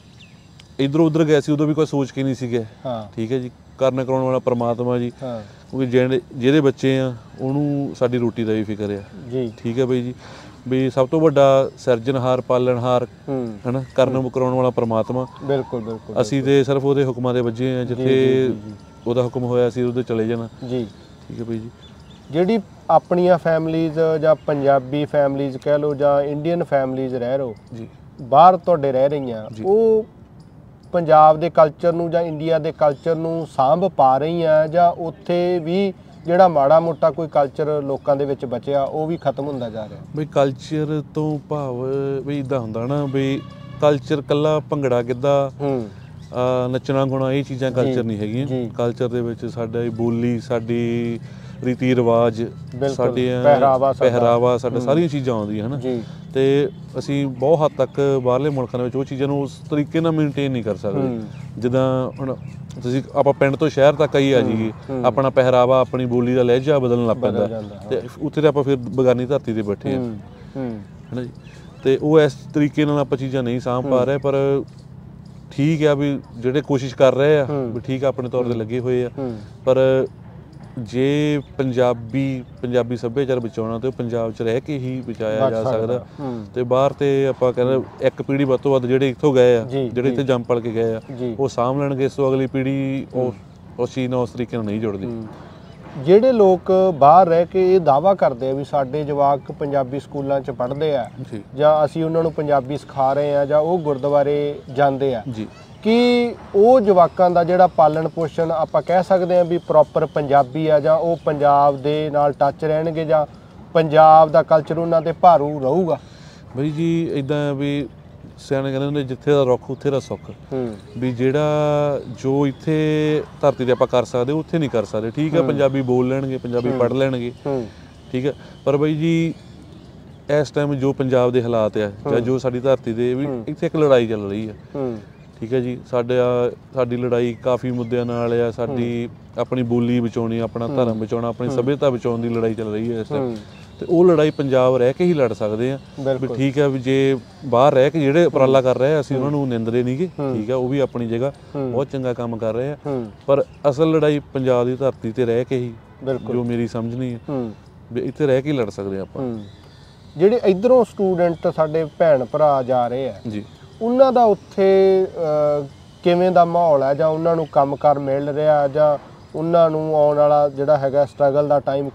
ਇੱਧਰੋਂ ਉੱਧਰ ਗਏ ਸੀ ਉਦੋਂ ਵੀ ਕੋਈ ਸੋਚ ਕੇ ਨਹੀਂ ਸੀਗੇ। ਠੀਕ ਹੈ ਜੀ। ਕਰਨ ਕਰਾਉਣ ਵਾਲਾ ਪਰਮਾਤਮਾ ਜੀ, ਕਿਉਂਕਿ ਜਿਹਦੇ ਬੱਚੇ ਆ ਉਹਨੂੰ ਸਾਡੀ ਰੋਟੀ ਦਾ ਵੀ ਫਿਕਰ ਆ। ਠੀਕ ਹੈ ਬਾਈ ਜੀ। ਵੀ ਸਭ ਤੋਂ ਵੱਡਾ ਸਿਰਜਣਹਾਰ, ਪਾਲਣਹਾਰ ਹਨਾ, ਕਰਨ ਕਰਾਉਣ ਵਾਲਾ ਪਰਮਾਤਮਾ। ਬਿਲਕੁਲ। ਅਸੀਂ ਤੇ ਸਿਰਫ ਉਹਦੇ ਹੁਕਮਾਂ ਦੇ ਵੱਜੇ ਆ, ਜਿੱਥੇ ਉਹਦਾ ਹੁਕਮ ਹੋਇਆ ਸੀ ਉਹਦੇ ਚਲੇ ਜਾਣਾ ਜੀ। ਠੀਕ ਹੈ ਬਾਈ ਜੀ। ਜਿਹੜੀ ਆਪਣੀਆਂ ਫੈਮਲੀਜ਼ ਜਾਂ ਪੰਜਾਬੀ ਫੈਮਲੀਜ਼ ਕਹਿ ਲਓ ਜਾਂ ਇੰਡੀਅਨ ਫੈਮਲੀਜ਼ ਰਹਿ ਰਹੋ ਜੀ, ਬਾਹਰ ਤੁਹਾਡੇ ਰਹਿ ਰਹੀਆਂ, ਉਹ ਪੰਜਾਬ ਦੇ ਕਲਚਰ ਨੂੰ ਜਾਂ ਇੰਡੀਆ ਦੇ ਕਲਚਰ ਨੂੰ ਸਾਂਭ ਪਾ ਰਹੀਆਂ, ਜਾਂ ਉੱਥੇ ਵੀ ਜਿਹੜਾ ਮਾੜਾ ਮੋਟਾ ਕੋਈ ਕਲਚਰ ਲੋਕਾਂ ਦੇ ਵਿੱਚ ਬਚਿਆ ਉਹ ਵੀ ਖਤਮ ਹੁੰਦਾ ਜਾ ਰਿਹਾ? ਬਈ ਕਲਚਰ ਤੋਂ ਭਾਵ ਵੀ ਇੱਦਾਂ ਹੁੰਦਾ ਨਾ ਵੀ ਕਲਚਰ ਇਕੱਲਾ ਭੰਗੜਾ ਗਿੱਧਾ ਨੱਚਣਾ ਗਾਉਣਾ ਇਹ ਚੀਜ਼ਾਂ ਕਲਚਰ ਨਹੀਂ ਹੈਗੀਆਂ। ਕਲਚਰ ਦੇ ਵਿੱਚ ਸਾਡਾ ਬੋਲੀ, ਸਾਡੀ ਰੀਤੀ ਰਿਵਾਜ, ਸਾਡੇ ਪਹਿਰਾਵਾ, ਸਾਡਾ ਸਾਰੀਆਂ ਚੀਜ਼ਾਂ ਆਉਂਦੀਆਂ ਹਨ। ਤੇ ਅਸੀਂ ਬਹੁਤ ਹੱਦ ਤੱਕ ਬਾਹਰਲੇ ਮੁਲਕਾਂ ਦੇ ਵਿੱਚ ਉਹ ਚੀਜ਼ਾਂ ਨੂੰ ਉਸ ਤਰੀਕੇ ਨਾਲ ਮੇਨਟੇਨ ਨਹੀਂ ਕਰ ਸਕਦੇ। ਜਿੱਦਾਂ ਹੁਣ ਤੁਸੀਂ ਆਪਾਂ ਪਿੰਡ ਤੋਂ ਸ਼ਹਿਰ ਤੱਕ ਹੀ ਆ ਜਾਈਏ, ਆਪਣਾ ਪਹਿਰਾਵਾ, ਆਪਣੀ ਬੋਲੀ ਦਾ ਲਹਿਜਾ ਬਦਲਣ ਲੱਗ ਪੈਂਦਾ ਤੇ ਉੱਥੇ ਤੇ ਆਪਾਂ ਫਿਰ ਬੇਗਾਨੀ ਧਰਤੀ ਤੇ ਬੈਠੇ ਹਾਂ। ਹੈ ਨਾ ਜੀ। ਤੇ ਉਹ ਇਸ ਤਰੀਕੇ ਨਾਲ ਆਪਾਂ ਚੀਜ਼ਾਂ ਨਹੀਂ ਸਾਂਭ ਪਾ ਰਹੇ, ਪਰ ਠੀਕ ਆ ਵੀ ਜਿਹੜੇ ਕੋਸ਼ਿਸ਼ ਕਰ ਰਹੇ ਆ ਵੀ ਠੀਕ ਆ, ਆਪਣੇ ਤੌਰ ਤੇ ਲੱਗੇ ਹੋਏ ਆ। ਪਰ ਜੇ ਪੰਜਾਬੀ ਸੱਭਿਆਚਾਰ ਬਚਾਉਣਾ ਤੇ ਉਹ ਪੰਜਾਬ 'ਚ ਰਹਿ ਕੇ ਹੀ ਬਚਾਇਆ ਜਾ ਸਕਦਾ। ਤੇ ਬਾਹਰ ਤੇ ਆਪਾਂ ਕਹਿੰਦੇ ਇੱਕ ਪੀੜ੍ਹੀ ਵੱਧ ਤੋਂ ਵੱਧ ਜਿਹੜੇ ਇੱਥੋਂ ਗਏ ਆ, ਜਿਹੜੇ ਇੱਥੇ ਜੰਮ ਪਲ ਕੇ ਗਏ ਆ, ਉਹ ਸਾਂਭ ਲੈਣਗੇ। ਇਸ ਤੋਂ ਅਗਲੀ ਪੀੜ੍ਹੀ ਉਸ ਚੀਜ਼ ਨਾਲ ਉਸ ਤਰੀਕੇ ਨਾਲ ਨਹੀਂ ਜੁੜਦੀ। ਜਿਹੜੇ ਲੋਕ ਬਾਹਰ ਰਹਿ ਕੇ ਇਹ ਦਾਅਵਾ ਕਰਦੇ ਆ ਵੀ ਸਾਡੇ ਜਵਾਕ ਪੰਜਾਬੀ ਸਕੂਲਾਂ 'ਚ ਪੜ੍ਹਦੇ ਆ ਜਾਂ ਅਸੀਂ ਉਹਨਾਂ ਨੂੰ ਪੰਜਾਬੀ ਸਿਖਾ ਰਹੇ ਆ ਜਾਂ ਉਹ ਗੁਰਦੁਆਰੇ ਜਾਂਦੇ ਆ, ਕਿ ਉਹ ਜਵਾਕਾਂ ਦਾ ਜਿਹੜਾ ਪਾਲਣ ਪੋਸ਼ਣ ਆਪਾਂ ਕਹਿ ਸਕਦੇ ਹਾਂ ਵੀ ਪ੍ਰੋਪਰ ਪੰਜਾਬੀ ਆ, ਜਾਂ ਉਹ ਪੰਜਾਬ ਦੇ ਨਾਲ ਟੱਚ ਰਹਿਣਗੇ, ਜਾਂ ਪੰਜਾਬ ਦਾ ਕਲਚਰ ਉਹਨਾਂ ਤੇ ਭਾਰੂ ਰਹੂਗਾ? ਬਈ ਜੀ ਇੱਦਾਂ ਵੀ ਸਿਆਣੇ ਕਹਿੰਦੇ ਹੁੰਦੇ ਜਿੱਥੇ ਦਾ ਰੁੱਖ ਉੱਥੇ ਦਾ ਸੁੱਖ। ਵੀ ਜਿਹੜਾ ਜੋ ਇੱਥੇ ਧਰਤੀ 'ਤੇ ਆਪਾਂ ਕਰ ਸਕਦੇ ਉੱਥੇ ਨਹੀਂ ਕਰ ਸਕਦੇ। ਠੀਕ ਹੈ, ਪੰਜਾਬੀ ਬੋਲ ਲੈਣਗੇ, ਪੰਜਾਬੀ ਪੜ੍ਹ ਲੈਣਗੇ, ਠੀਕ ਹੈ, ਪਰ ਬਈ ਜੀ ਇਸ ਟਾਈਮ ਜੋ ਪੰਜਾਬ ਦੇ ਹਾਲਾਤ ਆ ਜਾਂ ਜੋ ਸਾਡੀ ਧਰਤੀ ਦੇ ਵੀ ਇੱਥੇ ਇੱਕ ਲੜਾਈ ਚੱਲ ਰਹੀ ਹੈ। ਠੀਕ ਹੈ ਜੀ, ਸਾਡੀ ਲੜਾਈ ਕਾਫੀ ਮੁੱਦਿਆਂ ਨਾਲ ਆ। ਸਾਡੀ ਆਪਣੀ ਬੋਲੀ ਬਚਾਉਣੀ, ਆਪਣਾ ਧਰਮ ਬਚਾਉਣਾ, ਆਪਣੀ ਸੱਭਿਅਤਾ ਬਚਾਉਣ ਦੀ ਲੜਾਈ ਚੱਲ ਰਹੀ ਹੈ ਇਸ ਟਾਈਮ। ਤੇ ਉਹ ਲੜਾਈ ਪੰਜਾਬ ਰਹਿ ਕੇ ਹੀ ਲੜ ਸਕਦੇ ਆ। ਵੀ ਠੀਕ ਹੈ, ਵੀ ਜੇ ਬਾਹਰ ਰਹਿ ਕੇ ਜਿਹੜੇ ਉਪਰਾਲਾ ਕਰ ਰਹੇ ਆ ਅਸੀਂ ਉਹਨਾਂ ਨੂੰ ਨਿੰਦਦੇ ਨਹੀਂਗੇ। ਠੀਕ ਹੈ, ਉਹ ਵੀ ਆਪਣੀ ਜਗ੍ਹਾ ਬਹੁਤ ਚੰਗਾ ਕੰਮ ਕਰ ਰਹੇ ਆ, ਪਰ ਅਸਲ ਲੜਾਈ ਪੰਜਾਬ ਦੀ ਧਰਤੀ ਤੇ ਰਹਿ ਕੇ ਹੀ, ਜੋ ਮੇਰੀ ਸਮਝਣੀ ਹੈ, ਵੀ ਇੱਥੇ ਰਹਿ ਕੇ ਹੀ ਲੜ ਸਕਦੇ ਆਪਾਂ। ਜਿਹੜੇ ਇੱਧਰੋਂ ਸਟੂਡੈਂਟ ਸਾਡੇ ਭੈਣ ਭਰਾ ਜਾ ਰਹੇ ਆ ਜੀ, ਉਹਨਾਂ ਦਾ ਉੱਥੇ ਕਿਵੇਂ ਦਾ ਮਾਹੌਲ ਹੈ, ਜਾਂ ਉਹਨਾਂ ਨੂੰ ਕੰਮਕਾਰ ਮਿਲ ਰਿਹਾ, ਜਾਂ ਉਹਨਾਂ ਨੂੰ ਆਉਣ ਵਾਲਾ ਜਿਹੜਾ ਹੈਗਾ ਸਟਰਗਲ ਦਾ ਟਾਈਮ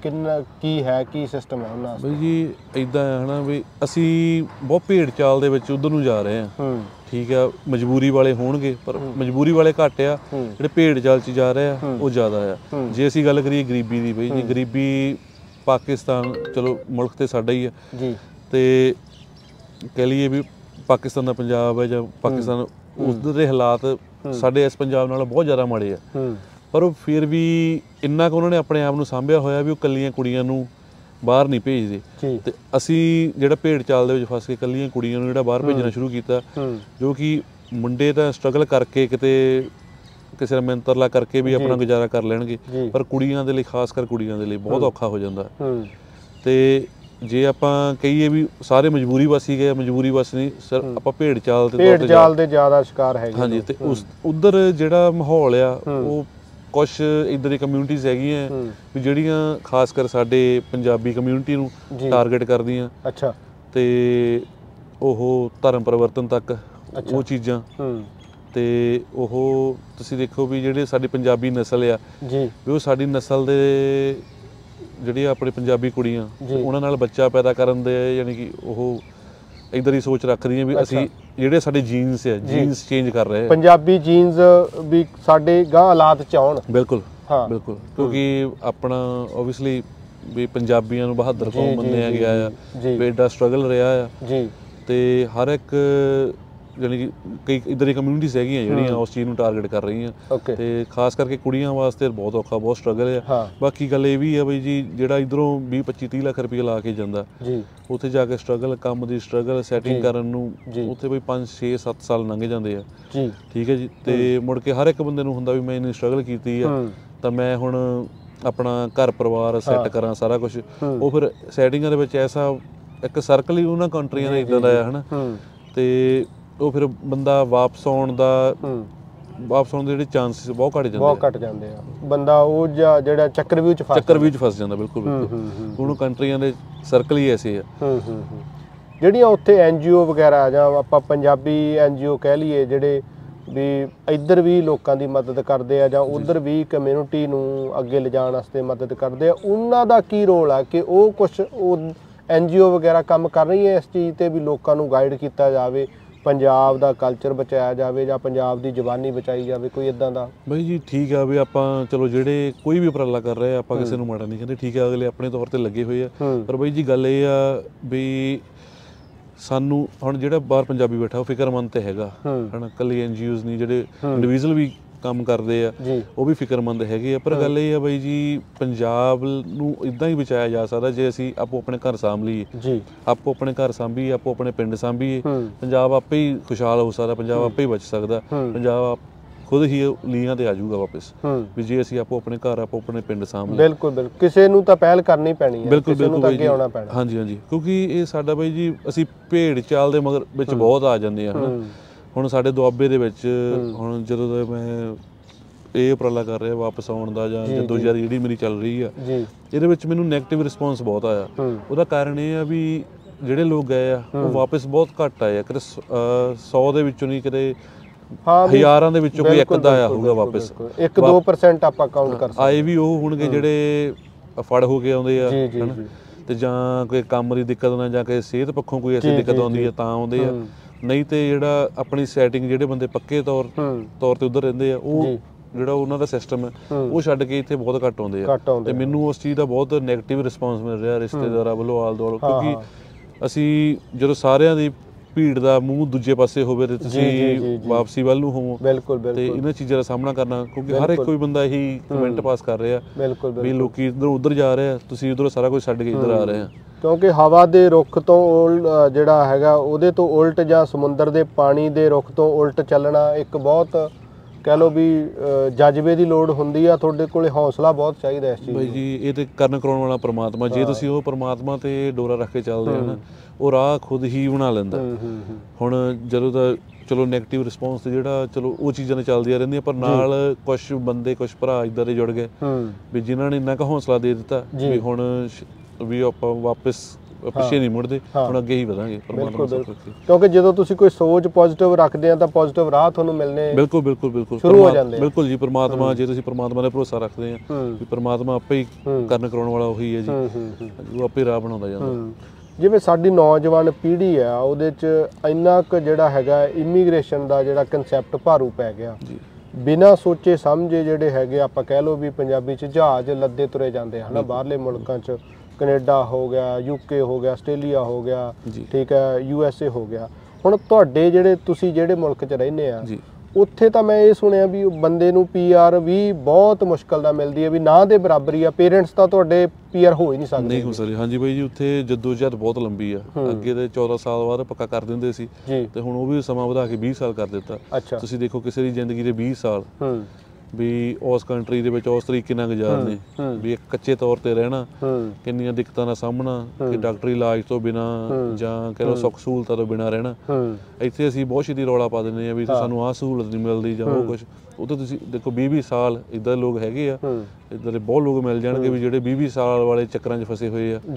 ਕੀ ਸਿਸਟਮ ਹੈ ਉਹਨਾਂ ਦਾ? ਬਈ ਜੀ ਇੱਦਾਂ ਹੈ ਨਾ ਵੀ ਅਸੀਂ ਬਹੁਤ ਭੇਡ ਚਾਲ ਦੇ ਵਿੱਚ ਉੱਧਰ ਨੂੰ ਜਾ ਰਹੇ ਹਾਂ। ਠੀਕ ਆ, ਮਜਬੂਰੀ ਵਾਲੇ ਹੋਣਗੇ, ਪਰ ਮਜਬੂਰੀ ਵਾਲੇ ਘੱਟ ਆ, ਜਿਹੜੇ ਭੇਡ ਚਾਲ 'ਚ ਜਾ ਰਹੇ ਆ ਉਹ ਜ਼ਿਆਦਾ ਆ। ਜੇ ਅਸੀਂ ਗੱਲ ਕਰੀਏ ਗਰੀਬੀ ਦੀ, ਬਈ ਜੀ ਗਰੀਬੀ ਪਾਕਿਸਤਾਨ ਚਲੋ ਮੁਲਕ ਤੇ ਸਾਡਾ ਹੀ ਆ ਜੀ, ਤੇ ਕਹਿ ਲਈਏ ਵੀ ਪਾਕਿਸਤਾਨ ਦਾ ਪੰਜਾਬ ਹੈ ਜਾਂ ਪਾਕਿਸਤਾਨ, ਉੱਧਰ ਦੇ ਹਾਲਾਤ ਸਾਡੇ ਇਸ ਪੰਜਾਬ ਨਾਲੋਂ ਬਹੁਤ ਜ਼ਿਆਦਾ ਮਾੜੇ ਆ। ਪਰ ਉਹ ਫਿਰ ਵੀ ਇੰਨਾ ਕੁ ਉਹਨਾਂ ਨੇ ਆਪਣੇ ਆਪ ਨੂੰ ਸਾਂਭਿਆ ਹੋਇਆ ਵੀ ਉਹ ਇਕੱਲੀਆਂ ਕੁੜੀਆਂ ਨੂੰ ਬਾਹਰ ਨਹੀਂ ਭੇਜਦੇ। ਤੇ ਅਸੀਂ ਜਿਹੜਾ ਭੇਡ ਚਾਲ ਦੇ ਵਿੱਚ ਫਸ ਕੇ ਇਕੱਲੀਆਂ ਕੁੜੀਆਂ ਨੂੰ ਜਿਹੜਾ ਬਾਹਰ ਭੇਜਣਾ ਸ਼ੁਰੂ ਕੀਤਾ, ਜੋ ਕਿ ਮੁੰਡੇ ਤਾਂ ਸਟਰਗਲ ਕਰਕੇ ਕਿਤੇ ਕਿਸੇ ਦਾ ਮਿਹਨਤਰਲਾ ਕਰਕੇ ਵੀ ਆਪਣਾ ਗੁਜ਼ਾਰਾ ਕਰ ਲੈਣਗੇ, ਪਰ ਕੁੜੀਆਂ ਦੇ ਲਈ, ਖਾਸ ਕਰ ਕੁੜੀਆਂ ਦੇ ਲਈ ਬਹੁਤ ਔਖਾ ਹੋ ਜਾਂਦਾ। ਤੇ ਜੇ ਆਪਾਂ ਕਹੀਏ ਵੀ ਸਾਰੇ ਮਜਬੂਰੀ ਵਸ ਹੀ ਗਏ, ਮਜਬੂਰੀ ਵਸ ਨਹੀਂ ਸਰ, ਆਪਾਂ ਭੇਡ ਚਾਲ ਦੇ ਜ਼ਿਆਦਾ ਸ਼ਿਕਾਰ ਹੈਗੇ। ਹਾਂਜੀ, ਤੇ ਉੱਧਰ ਜਿਹੜਾ ਮਾਹੌਲ ਆ ਉਹ ਕੁਛ ਇੱਧਰ ਦੀ ਕਮਿਊਨਿਟੀਜ਼ ਹੈਗੀਆਂ ਵੀ ਜਿਹੜੀਆਂ ਖਾਸ ਕਰ ਸਾਡੇ ਪੰਜਾਬੀ ਕਮਿਊਨਿਟੀ ਨੂੰ ਟਾਰਗੇਟ ਕਰਦੀਆਂ। ਅੱਛਾ, ਤੇ ਉਹ ਧਰਮ ਪਰਿਵਰਤਨ ਤੱਕ ਉਹ ਚੀਜ਼ਾਂ, ਤੇ ਉਹ ਤੁਸੀਂ ਦੇਖੋ ਵੀ ਜਿਹੜੇ ਸਾਡੀ ਪੰਜਾਬੀ ਨਸਲ ਆ ਵੀ ਉਹ ਸਾਡੀ ਨਸਲ ਦੇ ਜਿਹੜੀ ਆਪਣੇ ਪੰਜਾਬੀ ਕੁੜੀਆਂ ਉਹਨਾਂ ਨਾਲ ਬੱਚਾ ਪੈਦਾ ਕਰਨ ਦੇ ਯਾਨੀ ਕਿ ਉਹ ਇੱਧਰ ਦੀ ਸੋਚ ਰੱਖਦੀਆਂ ਵੀ ਅਸੀਂ ਜਿਹੜੇ ਸਾਡੇ ਜੀਨਸ ਆ, ਜੀਨਸ ਚੇਂਜ ਕਰ ਰਹੇ ਆ, ਪੰਜਾਬੀ ਜੀਨਸ ਵੀ ਸਾਡੇ ਗਾਂ ਹਾਲਾਤ ਚ ਆਉਣ। ਬਿਲਕੁਲ ਬਿਲਕੁਲ, ਕਿਉਂਕਿ ਆਪਣਾ ਓਬਵੀਅਸਲੀ ਵੀ ਪੰਜਾਬੀਆਂ ਨੂੰ ਬਹਾਦਰ ਕੌਮ ਮੰਨਿਆ ਗਿਆ ਆ, ਵੀ ਐਡਾ ਸਟਰਗਲ ਰਿਹਾ ਆ, ਤੇ ਹਰ ਇੱਕ ਯਾਨੀ ਕਿ ਕਈ ਇੱਧਰ ਦੀ ਕਮਿਊਨਿਟੀਜ਼ ਹੈਗੀਆਂ ਜਿਹੜੀਆਂ ਉਸ ਚੀਜ਼ ਨੂੰ ਟਾਰਗੇਟ ਕਰ ਰਹੀਆਂ, ਤੇ ਖਾਸ ਕਰਕੇ ਕੁੜੀਆਂ ਵਾਸਤੇ ਬਹੁਤ ਔਖਾ, ਬਹੁਤ ਸਟਰਗਲ ਆ। ਬਾਕੀ ਗੱਲ ਇਹ ਵੀ ਆ ਬਈ ਜੀ ਜਿਹੜਾ ਇੱਧਰੋਂ 20-25-30 ਲੱਖ ਰੁਪਏ ਲਾ ਕੇ ਜਾਂਦਾ, ਉੱਥੇ ਜਾ ਕੇ ਸਟਰਗਲ, ਕੰਮ ਦੀ ਸਟਰਗਲ, ਸੈਟਿੰਗ ਕਰਨ ਨੂੰ ਉੱਥੇ ਬਈ 5-6-7 ਸਾਲ ਲੰਘ ਜਾਂਦੇ ਆ। ਠੀਕ ਹੈ ਜੀ, ਤੇ ਮੁੜ ਕੇ ਹਰ ਇੱਕ ਬੰਦੇ ਨੂੰ ਹੁੰਦਾ ਵੀ ਮੈਂ ਇੰਨੀ ਸਟਰਗਲ ਕੀਤੀ ਆ ਤਾਂ ਮੈਂ ਹੁਣ ਆਪਣਾ ਘਰ ਪਰਿਵਾਰ ਸੈੱਟ ਕਰਾਂ, ਸਾਰਾ ਕੁਛ। ਉਹ ਫਿਰ ਸੈਟਿੰਗਾਂ ਦੇ ਵਿੱਚ ਐਸਾ ਇੱਕ ਸਰਕਲ ਹੀ ਉਹਨਾਂ ਕੰਟਰੀਆਂ ਦਾ ਇੱਦਾਂ ਦਾ ਆ, ਹੈ ਨਾ, ਤੇ ਉਹ ਫਿਰ ਬੰਦਾ ਵਾਪਸ ਆਉਣ ਦੇ ਜਿਹੜੇ ਚਾਂਸਿਸ ਬਹੁਤ ਘੱਟ ਜਾਂਦੇ ਆ। ਬੰਦਾ ਉਹ ਜਿਹੜਾ ਚੱਕਰਵਿਊਹ ਚ ਫਸ ਜਾਂਦਾ। ਬਿਲਕੁਲ ਬਿਲਕੁਲ, ਉਹਨੂੰ ਕੰਟਰੀਆਂ ਦੇ ਸਰਕਲ ਹੀ ਐਸੇ ਆ। ਜਿਹੜੀਆਂ ਉੱਥੇ NGO ਵਗੈਰਾ ਜਾਂ ਆਪਾਂ ਪੰਜਾਬੀ NGO ਕਹਿ ਲਈਏ, ਜਿਹੜੇ ਵੀ ਇੱਧਰ ਵੀ ਲੋਕਾਂ ਦੀ ਮਦਦ ਕਰਦੇ ਆ ਜਾਂ ਉੱਧਰ ਵੀ ਕਮਿਊਨਿਟੀ ਨੂੰ ਅੱਗੇ ਲਿਜਾਣ ਵਾਸਤੇ ਮਦਦ ਕਰਦੇ ਆ, ਉਹਨਾਂ ਦਾ ਕੀ ਰੋਲ ਆ ਕਿ ਉਹ ਕੁਛ NGO ਵਗੈਰਾ ਕੰਮ ਕਰ ਰਹੀ ਹੈ ਇਸ ਚੀਜ਼ ਤੇ ਵੀ ਲੋਕਾਂ ਨੂੰ ਗਾਈਡ ਕੀਤਾ ਜਾਵੇ, ਪੰਜਾਬ ਦਾ ਕਲਚਰ ਬਚਾਇਆ ਜਾਵੇ ਜਾਂ ਪੰਜਾਬ ਦੀ ਜ਼ਬਾਨੀ ਬਚਾਈ ਜਾਵੇ, ਕੋਈ ਇੱਦਾਂ ਦਾ? ਬਈ ਜੀ ਠੀਕ ਆ ਵੀ ਆਪਾਂ ਚਲੋ ਜਿਹੜੇ ਕੋਈ ਵੀ ਉਪਰਾਲਾ ਕਰ ਰਹੇ ਆ, ਆਪਾਂ ਕਿਸੇ ਨੂੰ ਮਾੜਾ ਨਹੀਂ ਕਹਿੰਦੇ, ਠੀਕ ਆ, ਅਗਲੇ ਆਪਣੇ ਤੌਰ ਤੇ ਲੱਗੇ ਹੋਏ ਆ। ਪਰ ਬਈ ਜੀ ਗੱਲ ਇਹ ਆ ਵੀ ਸਾਨੂੰ ਹੁਣ ਜਿਹੜਾ ਬਾਹਰ ਪੰਜਾਬੀ ਬੈਠਾ ਉਹ ਫਿਕਰਮੰਦ ਤੇ ਹੈਗਾ, ਹੈ ਨਾ, ਇਕੱਲੇ NGOs ਨਹੀਂ, ਜਿਹੜੇ ਇੰਡੀਵਿਜੂਅਲ ਵੀ ਕੰਮ ਕਰਦੇ ਆ ਉਹ ਵੀ ਫਿਕਰਮੰਦ ਹੈਗੇ ਆ। ਪਰ ਗੱਲ ਇਹ ਆ ਬਈ ਜੀ ਪੰਜਾਬ ਨੂੰ ਇੱਦਾਂ ਹੀ ਬਚਾਇਆ ਜਾ ਸਕਦਾ ਜੇ ਅਸੀਂ ਆਪੋ ਆਪਣੇ ਘਰ ਸਾਂਭ ਲਈਏ, ਆਪੋ ਆਪਣੇ ਘਰ ਸਾਂਭੀਏ, ਆਪੋ ਆਪਣੇ ਪਿੰਡ ਸਾਂਭੀਏ, ਪੰਜਾਬ ਆਪੇ ਹੀ ਖੁਸ਼ਹਾਲ ਹੋ ਸਕਦਾ, ਪੰਜਾਬ ਆਪੇ ਹੀ ਬਚ ਸਕਦਾ, ਪੰਜਾਬ ਖੁਦ ਹੀ ਲੀਹਾਂ ਤੇ ਆ ਜਾਊਗਾ ਵਾਪਸ ਵੀ ਜੇ ਅਸੀਂ ਆਪੋ ਆਪਣੇ ਘਰ ਆਪੋ ਆਪਣੇ ਪਿੰਡ ਸਾਂਭ ਲਏ। ਬਿਲਕੁਲ ਬਿਲਕੁਲ, ਕਿਸੇ ਨੂੰ ਤਾਂ ਪਹਿਲ ਕਰਨੀ ਪੈਣੀ ਹੈ, ਬਿਲਕੁਲ ਕਿਸੇ ਨੂੰ ਤਾਂ ਅੱਗੇ ਆਉਣਾ ਪੈਣਾ। ਹਾਂਜੀ ਹਾਂਜੀ, ਕਿਉਂਕਿ ਇਹ ਸਾਡਾ ਬਾਈ ਜੀ ਅਸੀਂ ਭੇਡ ਚਾਲ ਦੇ ਮਗਰ ਵਿੱਚ ਬਹੁਤ ਆ ਜਾਂਦੇ ਆ ਹਨਾ। ਹੁਣ ਸਾਡੇ ਦੁਆਬੇ ਦੇ ਵਿੱਚ ਹੁਣ ਜਦੋਂ ਦਾ ਮੈਂ ਇਹ ਉਪਰਾਲਾ ਕਰ ਰਿਹਾ ਵਾਪਸ ਆਉਣ ਦਾ ਜਾਂ ਜਦੋਜਹਿਦ ਜਿਹੜੀ ਮੇਰੀ ਚੱਲ ਰਹੀ ਆ, ਇਹਦੇ ਵਿੱਚ ਮੈਨੂੰ ਨੈਗੇਟਿਵ ਰਿਸਪੌਂਸ ਬਹੁਤ ਆਇਆ। ਉਹਦਾ ਕਾਰਨ ਇਹ ਆ ਵੀ ਜਿਹੜੇ ਲੋਕ ਗਏ ਆ ਉਹ ਵਾਪਸ ਬਹੁਤ ਘੱਟ ਆਏ ਆ, ਕਿਤੇ 100 ਦੇ ਵਿੱਚੋਂ ਨਹੀਂ, ਕਿਤੇ ਹਜ਼ਾਰਾਂ ਦੇ ਵਿੱਚੋਂ ਕੋਈ ਇੱਕ ਅੱਧਾ ਆਇਆ ਹੋਊਗਾ ਵਾਪਸ। 1-2% ਆਪਾਂ ਕਾਊਂਟ ਕਰ ਸਕਦੇ। ਆਏ ਵੀ ਉਹ ਹੋਣਗੇ ਜਿਹੜੇ ਫੜ ਹੋ ਕੇ ਆਉਂਦੇ ਆ ਹਨਾ, ਤੇ ਜਾਂ ਕੋਈ ਕੰਮ ਦੀ ਦਿੱਕਤ ਨਾਲ ਜਾਂ ਕਿਸੇ ਸਿਹਤ ਪੱਖੋਂ ਕੋਈ ਐਸੀ ਦਿੱਕਤ ਆਉਂਦੀ ਆ ਤਾਂ ਆਉਂਦੇ ਆ, ਨਹੀਂ ਤੇ ਜਿਹੜਾ ਆਪਣੀ ਸੈਟਿੰਗ ਜਿਹੜੇ ਬੰਦੇ ਪੱਕੇ ਤੌਰ ਤੇ ਉੱਧਰ ਰਹਿੰਦੇ ਆ, ਉਹ ਜਿਹੜਾ ਉਹਨਾਂ ਦਾ ਸਿਸਟਮ ਹੈ ਉਹ ਛੱਡ ਕੇ ਇੱਥੇ ਬਹੁਤ ਘੱਟ ਆਉਂਦੇ ਆ। ਤੇ ਮੈਨੂੰ ਉਸ ਚੀਜ਼ ਦਾ ਬਹੁਤ ਨੈਗੇਟਿਵ ਰਿਸਪੌਂਸ ਮਿਲ ਰਿਹਾ ਰਿਸ਼ਤੇਦਾਰਾਂ ਵੱਲੋਂ ਆਲ ਦੁਆਲ, ਕਿਉਂਕਿ ਅਸੀਂ ਜਦੋਂ ਸਾਰਿਆਂ ਦੀ ਭੀੜ ਦਾ ਮੂੰਹ ਦੂਜੇ ਪਾਸੇ ਹੋਵੇ ਤੇ ਤੁਸੀਂ ਵਾਪਸੀ ਵੱਲ ਨੂੰ ਹੋਵੋ ਤੇ ਇਹਨਾਂ ਚੀਜ਼ਾਂ ਦਾ ਸਾਹਮਣਾ ਕਰਨਾ, ਕਿਉਂਕਿ ਹਰ ਇੱਕ ਕੋਈ ਬੰਦਾ ਇਹੀ ਕਮੈਂਟ ਪਾਸ ਕਰ ਰਿਹਾ ਵੀ ਲੋਕੀ ਇੱਧਰ ਉੱਧਰ ਜਾ ਰਹੇ ਆ, ਤੁਸੀਂ ਉੱਧਰੋਂ ਸਾਰਾ ਕੁਝ ਛੱਡ ਕੇ ਇੱਧਰ ਆ ਰਹੇ ਆ। ਕਿਉਂਕਿ ਹਵਾ ਦੇ ਰੁੱਖ ਤੋਂ ਜਿਹੜਾ ਹੈਗਾ ਉਹਦੇ ਤੋਂ ਉਲਟ ਜਾਂ ਸਮੁੰਦਰ ਦੇ ਪਾਣੀ ਦੇ ਰੁੱਖ ਤੋਂ ਉਲਟ ਚੱਲਣਾ ਇੱਕ ਬਹੁਤ ਕਹਿ ਲਓ ਵੀ ਜਜ਼ਬੇ ਦੀ ਲੋੜ ਹੁੰਦੀ ਆ। ਤੁਹਾਡੇ ਕੋਲੇ ਹੌਸਲਾ ਬਹੁਤ ਚਾਹੀਦਾ ਇਸ ਚੀਜ਼ ਬਾਈ ਜੀ। ਇਹ ਤੇ ਕਰਨ ਕਰਾਉਣ ਵਾਲਾ ਪ੍ਰਮਾਤਮਾ, ਜੇ ਤੁਸੀਂ ਉਹ ਪ੍ਰਮਾਤਮਾ ਤੇ ਡੋਰਾ ਰੱਖ ਕੇ ਚੱਲਦੇ ਹੋ ਨਾ, ਉਹ ਰਾਹ ਖੁਦ ਹੀ ਬਣਾ ਲੈਂਦਾ। ਹੁਣ ਜਦੋਂ ਤਾਂ ਚਲੋ ਨੈਗੇਟਿਵ ਰਿਸਪੌਂਸ ਤੇ ਜਿਹੜਾ ਚਲੋ ਉਹ ਚੀਜ਼ਾਂ ਨੇ ਚੱਲਦੀਆਂ ਰਹਿੰਦੀਆਂ, ਪਰ ਨਾਲ ਕੁਛ ਬੰਦੇ ਕੁਛ ਭਰਾ ਇੱਦਾਂ ਦੇ ਜੁੜ ਗਏ ਵੀ ਜਿਨ੍ਹਾਂ ਨੇ ਇੰਨਾ ਕੁ ਹੌਸਲਾ ਦੇ ਦਿੱਤਾ ਵੀ ਹੁਣ ਵੀ ਆਪਾਂ ਵਾਪਸ ਪਿੱਛੇ ਨਹੀਂ ਮੁੜਦੇ, ਹੁਣ ਅੱਗੇ ਹੀ ਵਧਾਂਗੇ ਪਰਮਾਤਮਾ ਸਭ ਕੁਝ। ਕਿਉਂਕਿ ਜਦੋਂ ਤੁਸੀਂ ਕੋਈ ਸੋਚ ਪੋਜ਼ਿਟਿਵ ਰੱਖਦੇ ਆ ਤਾਂ ਪੋਜ਼ਿਟਿਵ ਰਾਹ ਤੁਹਾਨੂੰ ਮਿਲਣੇ ਬਿਲਕੁਲ ਬਿਲਕੁਲ ਬਿਲਕੁਲ ਸ਼ੁਰੂ ਹੋ ਜਾਂਦੇ ਆ। ਬਿਲਕੁਲ ਜੀ, ਪਰਮਾਤਮਾ ਜੇ ਤੁਸੀਂ ਪਰਮਾਤਮਾ ਤੇ ਭਰੋਸਾ ਰੱਖਦੇ ਆ ਵੀ ਪਰਮਾਤਮਾ ਆਪੇ ਹੀ ਕਰਨ ਕਰਾਉਣ ਵਾਲਾ ਉਹੀ ਹੈ ਜੀ, ਉਹ ਆਪੇ ਰਾਹ ਬਣਾਉਂਦਾ ਜਾਂਦਾ। ਜਿਵੇਂ ਸਾਡੀ ਨੌਜਵਾਨ ਪੀੜ੍ਹੀ ਆ ਉਹਦੇ 'ਚ ਇੰਨਾ ਕੁ ਜਿਹੜਾ ਹੈਗਾ ਇਮੀਗ੍ਰੇਸ਼ਨ ਦਾ ਜਿਹੜਾ ਕਨਸੈਪਟ ਭਾਰੂ ਪੈ ਗਿਆ, ਬਿਨਾਂ ਸੋਚੇ ਸਮਝੇ ਜਿਹੜੇ ਹੈਗੇ ਆਪਾਂ ਕਹਿ ਲਓ ਵੀ ਪੰਜਾਬੀ 'ਚ ਜਹਾਜ਼ ਲੱਦੇ ਤੁਰੇ ਜਾਂਦੇ ਹਨ ਬਾਹਰਲੇ ਮੁਲਕਾਂ 'ਚ, ਕੈਨੇਡਾ ਹੋ ਗਿਆ, UK ਹੋ ਗਿਆ, ਆਸਟ੍ਰੇਲੀਆ ਹੋ ਗਿਆ, ਠੀਕ ਹੈ, USA ਹੋ ਗਿਆ। ਹੁਣ ਤੁਹਾਡੇ ਜਿਹੜੇ ਤੁਸੀਂ ਜਿਹੜੇ ਮੁਲਕ 'ਚ ਰਹਿੰਦੇ ਆ ਉੱਥੇ ਤਾਂ ਮੈਂ ਇਹ ਸੁਣਿਆ ਵੀ ਬੰਦੇ ਨੂੰ PR ਵੀ ਬਹੁਤ ਮੁਸ਼ਕਲ ਨਾਲ ਮਿਲਦੀ ਹੈ, ਵੀ ਨਾ ਦੇ ਬਰਾਬਰੀ ਆ। ਪੇਰੈਂਟਸ ਤਾਂ ਤੁਹਾਡੇ PR ਹੋ ਹੀ ਨਹੀਂ ਸਕਦੇ। ਨਹੀਂ ਹੋ ਸਕਦੇ। ਹਾਂਜੀ ਬਾਈ ਜੀ, ਉੱਥੇ ਜਦੋਜਹਿਦ ਬਹੁਤ ਲੰਬੀ ਆ। ਅੱਗੇ ਤੇ 14 ਸਾਲ ਬਾਅਦ ਪੱਕਾ ਕਰ ਦਿੰਦੇ ਸੀ ਤੇ ਹੁਣ ਉਹ ਵੀ ਸਮਾਂ ਵਧਾ ਕੇ 20 ਸਾਲ ਕਰ ਦਿੱਤਾ। ਤੁਸੀਂ ਦੇਖੋ ਕਿਸੇ ਦੀ ਜ਼ਿੰਦਗੀ ਦੇ 20 ਸਾਲ ਵੀ ਉਸ ਕੰਟਰੀ ਦੇ ਵਿੱਚ ਉਸ ਤਰੀਕੇ ਨਾਲ ਗੁਜ਼ਾਰਨੇ, ਵੀ ਇੱਕ ਕੱਚੇ ਤੌਰ ਤੇ ਰਹਿਣਾ, ਕਿੰਨੀਆਂ ਦਿੱਕਤਾਂ ਦਾ ਸਾਹਮਣਾ, ਕਿ ਡਾਕਟਰੀ ਇਲਾਜ ਤੋਂ ਬਿਨਾਂ ਜਾਂ ਕਹਿ ਲਓ ਸੁੱਖ ਸਹੂਲਤਾਂ ਤੋਂ ਬਿਨਾਂ ਰਹਿਣਾ। ਇੱਥੇ ਅਸੀਂ ਬਹੁਤ ਛੇਤੀ ਰੌਲਾ ਪਾ ਦਿੰਦੇ ਆ ਵੀ ਸਾਨੂੰ ਆਹ ਸਹੂਲਤ ਨਹੀਂ ਮਿਲਦੀ ਜਾਂ ਉਹ ਕੁਛ। ਉੱਥੇ ਤੁਸੀਂ ਦੇਖੋ 20-20 ਸਾਲ ਇੱਦਾਂ ਦੇ ਲੋਕ ਹੈਗੇ ਆ, ਇੱਦਾਂ ਦੇ ਬਹੁਤ ਲੋਕ ਮਿਲ ਜਾਣਗੇ ਵੀ ਜਿਹੜੇ 20-20 ਸਾਲ ਵਾਲੇ ਚੱਕਰਾਂ 'ਚ ਫਸੇ ਹੋਏ ਆ।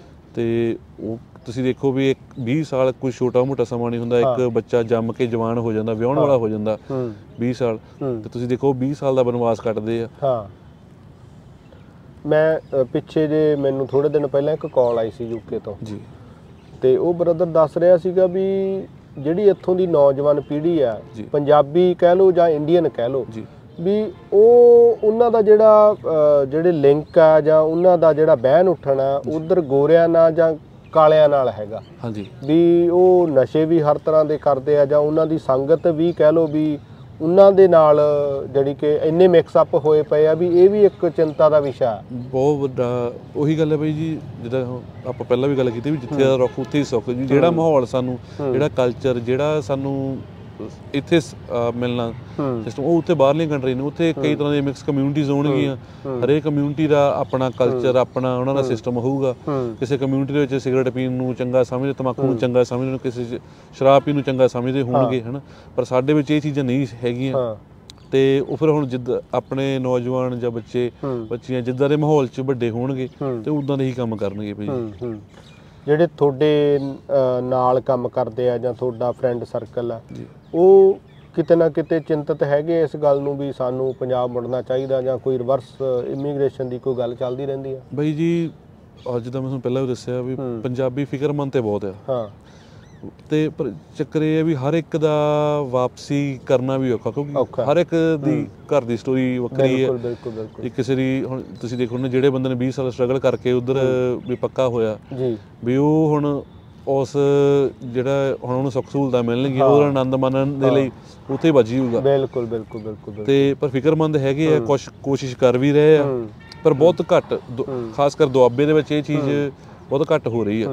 ਤੇ ਉਹ ਤੁਸੀਂ ਦੇਖੋ ਵੀ 20 ਸਾਲ ਕੋਈ ਛੋਟਾ ਮੋਟਾ ਸਮਾਂ ਨਹੀਂ ਹੁੰਦਾ। ਇੱਕ ਬੱਚਾ ਜੰਮ ਕੇ ਜਵਾਨ ਹੋ ਜਾਂਦਾ, ਵਿਆਹੁਣ ਵਾਲਾ ਹੋ ਜਾਂਦਾ 20 ਸਾਲ, ਤੇ ਤੁਸੀਂ ਦੇਖੋ 20 ਸਾਲ ਦਾ ਬਨਵਾਸ ਕੱਟਦੇ ਆ। ਮੈਂ ਪਿੱਛੇ ਜੇ ਮੈਨੂੰ ਥੋੜੇ ਦਿਨ ਪਹਿਲਾਂ ਇੱਕ ਕਾਲ ਆਈ ਸੀ UK ਤੋਂ ਜੀ, ਤੇ ਉਹ ਬ੍ਰਦਰ ਦੱਸ ਰਿਹਾ ਸੀਗਾ ਵੀ ਜਿਹੜੀ ਇੱਥੋਂ ਦੀ ਨੌਜਵਾਨ ਪੀੜ੍ਹੀ ਆ, ਪੰਜਾਬੀ ਕਹਿ ਲਓ ਜਾਂ ਇੰਡੀਅਨ ਕਹਿ ਲਓ, ਵੀ ਉਹ ਉਹਨਾਂ ਦਾ ਜਿਹੜੇ ਲਿੰਕ ਆ ਜਾਂ ਉਹਨਾਂ ਦਾ ਜਿਹੜਾ ਬਹਿਨ ਉੱਠਣਾ ਉਧਰ ਗੋਰਿਆਂ ਨਾਲ ਜਾਂ ਕਾਲਿਆਂ ਨਾਲ ਹੈਗਾ। ਵੀ ਉਹ ਨਸ਼ੇ ਵੀ ਹਰ ਤਰ੍ਹਾਂ ਦੇ ਕਰਦੇ ਆ ਜਾਂ ਉਹਨਾਂ ਦੀ ਸੰਗਤ ਵੀ ਕਹਿ ਲਓ ਵੀ ਉਹਨਾਂ ਦੇ ਨਾਲ ਜਿਹੜੀ ਕਿ ਇੰਨੇ ਮਿਕਸ ਅਪ ਹੋਏ ਪਏ ਆ ਵੀ ਇਹ ਵੀ ਇੱਕ ਚਿੰਤਾ ਦਾ ਵਿਸ਼ਾ ਬਹੁਤ ਵੱਡਾ। ਉਹੀ ਗੱਲ ਹੈ ਬਾਈ ਜੀ, ਜਿੱਦਾਂ ਆਪਾਂ ਪਹਿਲਾਂ ਵੀ ਗੱਲ ਕੀਤੀ ਵੀ ਜਿੱਥੇ ਦਾ ਰੁੱਖ ਉੱਥੇ ਹੀ ਸੁੱਖ ਜੀ। ਜਿਹੜਾ ਮਾਹੌਲ ਸਾਨੂੰ, ਜਿਹੜਾ ਕਲਚਰ ਜਿਹੜਾ ਸਾਨੂੰ ਇੱਥੇ ਮਿਲਣਾ ਸਿਸਟਮ, ਉਹ ਉੱਥੇ ਬਾਹਰਲੀਆਂ ਕੰਟਰੀ ਨੇ, ਉੱਥੇ ਕਈ ਤਰ੍ਹਾਂ ਦੀਆਂ ਮਿਕਸ ਕਮਿਊਨਿਟੀਜ਼ ਹੋਣਗੀਆਂ। ਹਰੇਕ ਕਮਿਊਨਿਟੀ ਦਾ ਆਪਣਾ ਕਲਚਰ, ਆਪਣਾ ਉਹਨਾਂ ਦਾ ਸਿਸਟਮ ਹੋਊਗਾ। ਕਿਸੇ ਕਮਿਊਨਿਟੀ ਦੇ ਵਿੱਚ ਸਿਗਰਟ ਪੀਣ ਨੂੰ ਚੰਗਾ ਸਮਝਦੇ, ਤੰਬਾਕੂ ਨੂੰ ਚੰਗਾ ਸਮਝਦੇ, ਕਿਸੇ ਸ਼ਰਾਬ ਪੀਣ ਨੂੰ ਚੰਗਾ ਸਮਝਦੇ ਹੋਣਗੇ ਹਨਾ, ਪਰ ਸਾਡੇ ਵਿੱਚ ਇਹ ਚੀਜ਼ਾਂ ਨਹੀਂ ਹੈਗੀਆਂ। ਤੇ ਉਹ ਫਿਰ ਹੁਣ ਜਿੱਦਾਂ ਆਪਣੇ ਨੌਜਵਾਨ ਜਾਂ ਬੱਚੀਆਂ ਜਿੱਦਾਂ ਦੇ ਮਾਹੌਲ 'ਚ ਵੱਡੇ ਹੋਣਗੇ ਤੇ ਉੱਦਾਂ ਦੇ ਹੀ ਕੰਮ ਕਰਨਗੇ ਭਾਈ। ਜਿਹੜੇ ਤੁਹਾਡੇ ਨਾਲ ਕੰਮ ਕਰਦੇ ਆ ਜਾਂ ਤੁਹਾਡਾ ਫਰੈਂਡ ਸਰਕਲ ਆ, ਉਹ ਕਿਤੇ ਨਾ ਕਿਤੇ ਚਿੰਤਤ ਹੈਗੇ ਇਸ ਗੱਲ ਨੂੰ ਵੀ ਸਾਨੂੰ ਪੰਜਾਬ ਮੁੜਨਾ ਚਾਹੀਦਾ ਜਾਂ ਕੋਈ ਰਿਵਰਸ ਇਮੀਗ੍ਰੇਸ਼ਨ ਦੀ ਕੋਈ ਗੱਲ ਚੱਲਦੀ ਰਹਿੰਦੀ ਆ? ਬਾਈ ਜੀ, ਅੱਜ ਤਾਂ ਮੈਂ ਤੁਹਾਨੂੰ ਪਹਿਲਾਂ ਵੀ ਦੱਸਿਆ ਵੀ ਪੰਜਾਬੀ ਫਿਕਰਮੰਦ ਤੇ ਬਹੁਤ ਆ, ਤੇ ਪਰ ਚੱਕਰ ਇਹ ਹੈ ਵੀ ਹਰ ਇੱਕ ਦਾ ਵਾਪਸੀ ਕਰਨਾ ਵੀ ਔਖਾ, ਕਿਉਂਕਿ ਹਰ ਇੱਕ ਦੀ ਘਰ ਦੀ ਸਟੋਰੀ ਵੱਖਰੀ ਹੈ। ਕਿਸੇ ਦੀ ਹੁਣ ਤੁਸੀਂ ਦੇਖੋ ਨਾ, ਜਿਹੜੇ ਬੰਦੇ ਨੇ 20 ਸਾਲ ਸਟਰਗਲ ਕਰਕੇ ਉੱਧਰ ਵੀ ਪੱਕਾ ਹੋਇਆ ਵੀ ਉਹ ਹੁਣ ਉਸ ਜਿਹੜਾ ਹੁਣ ਉਹਨੂੰ ਸੁੱਖ ਸਹੂਲਤਾਂ ਮਿਲਣਗੀਆਂ, ਉਹਦਾ ਆਨੰਦ ਮਾਣਨ ਦੇ ਲਈ ਉੱਥੇ ਵੱਜ ਜਾਊਗਾ। ਬਿਲਕੁਲ। ਤੇ ਪਰ ਫਿਕਰਮੰਦ ਹੈਗੇ ਆ, ਕੁਛ ਕੋਸ਼ਿਸ਼ ਕਰ ਵੀ ਰਹੇ ਆ, ਪਰ ਬਹੁਤ ਘੱਟ, ਖਾਸ ਕਰ ਦੁਆਬੇ ਦੇ ਵਿੱਚ ਇਹ ਚੀਜ਼ ਬਹੁਤ ਘੱਟ ਹੋ ਰਹੀ ਆ।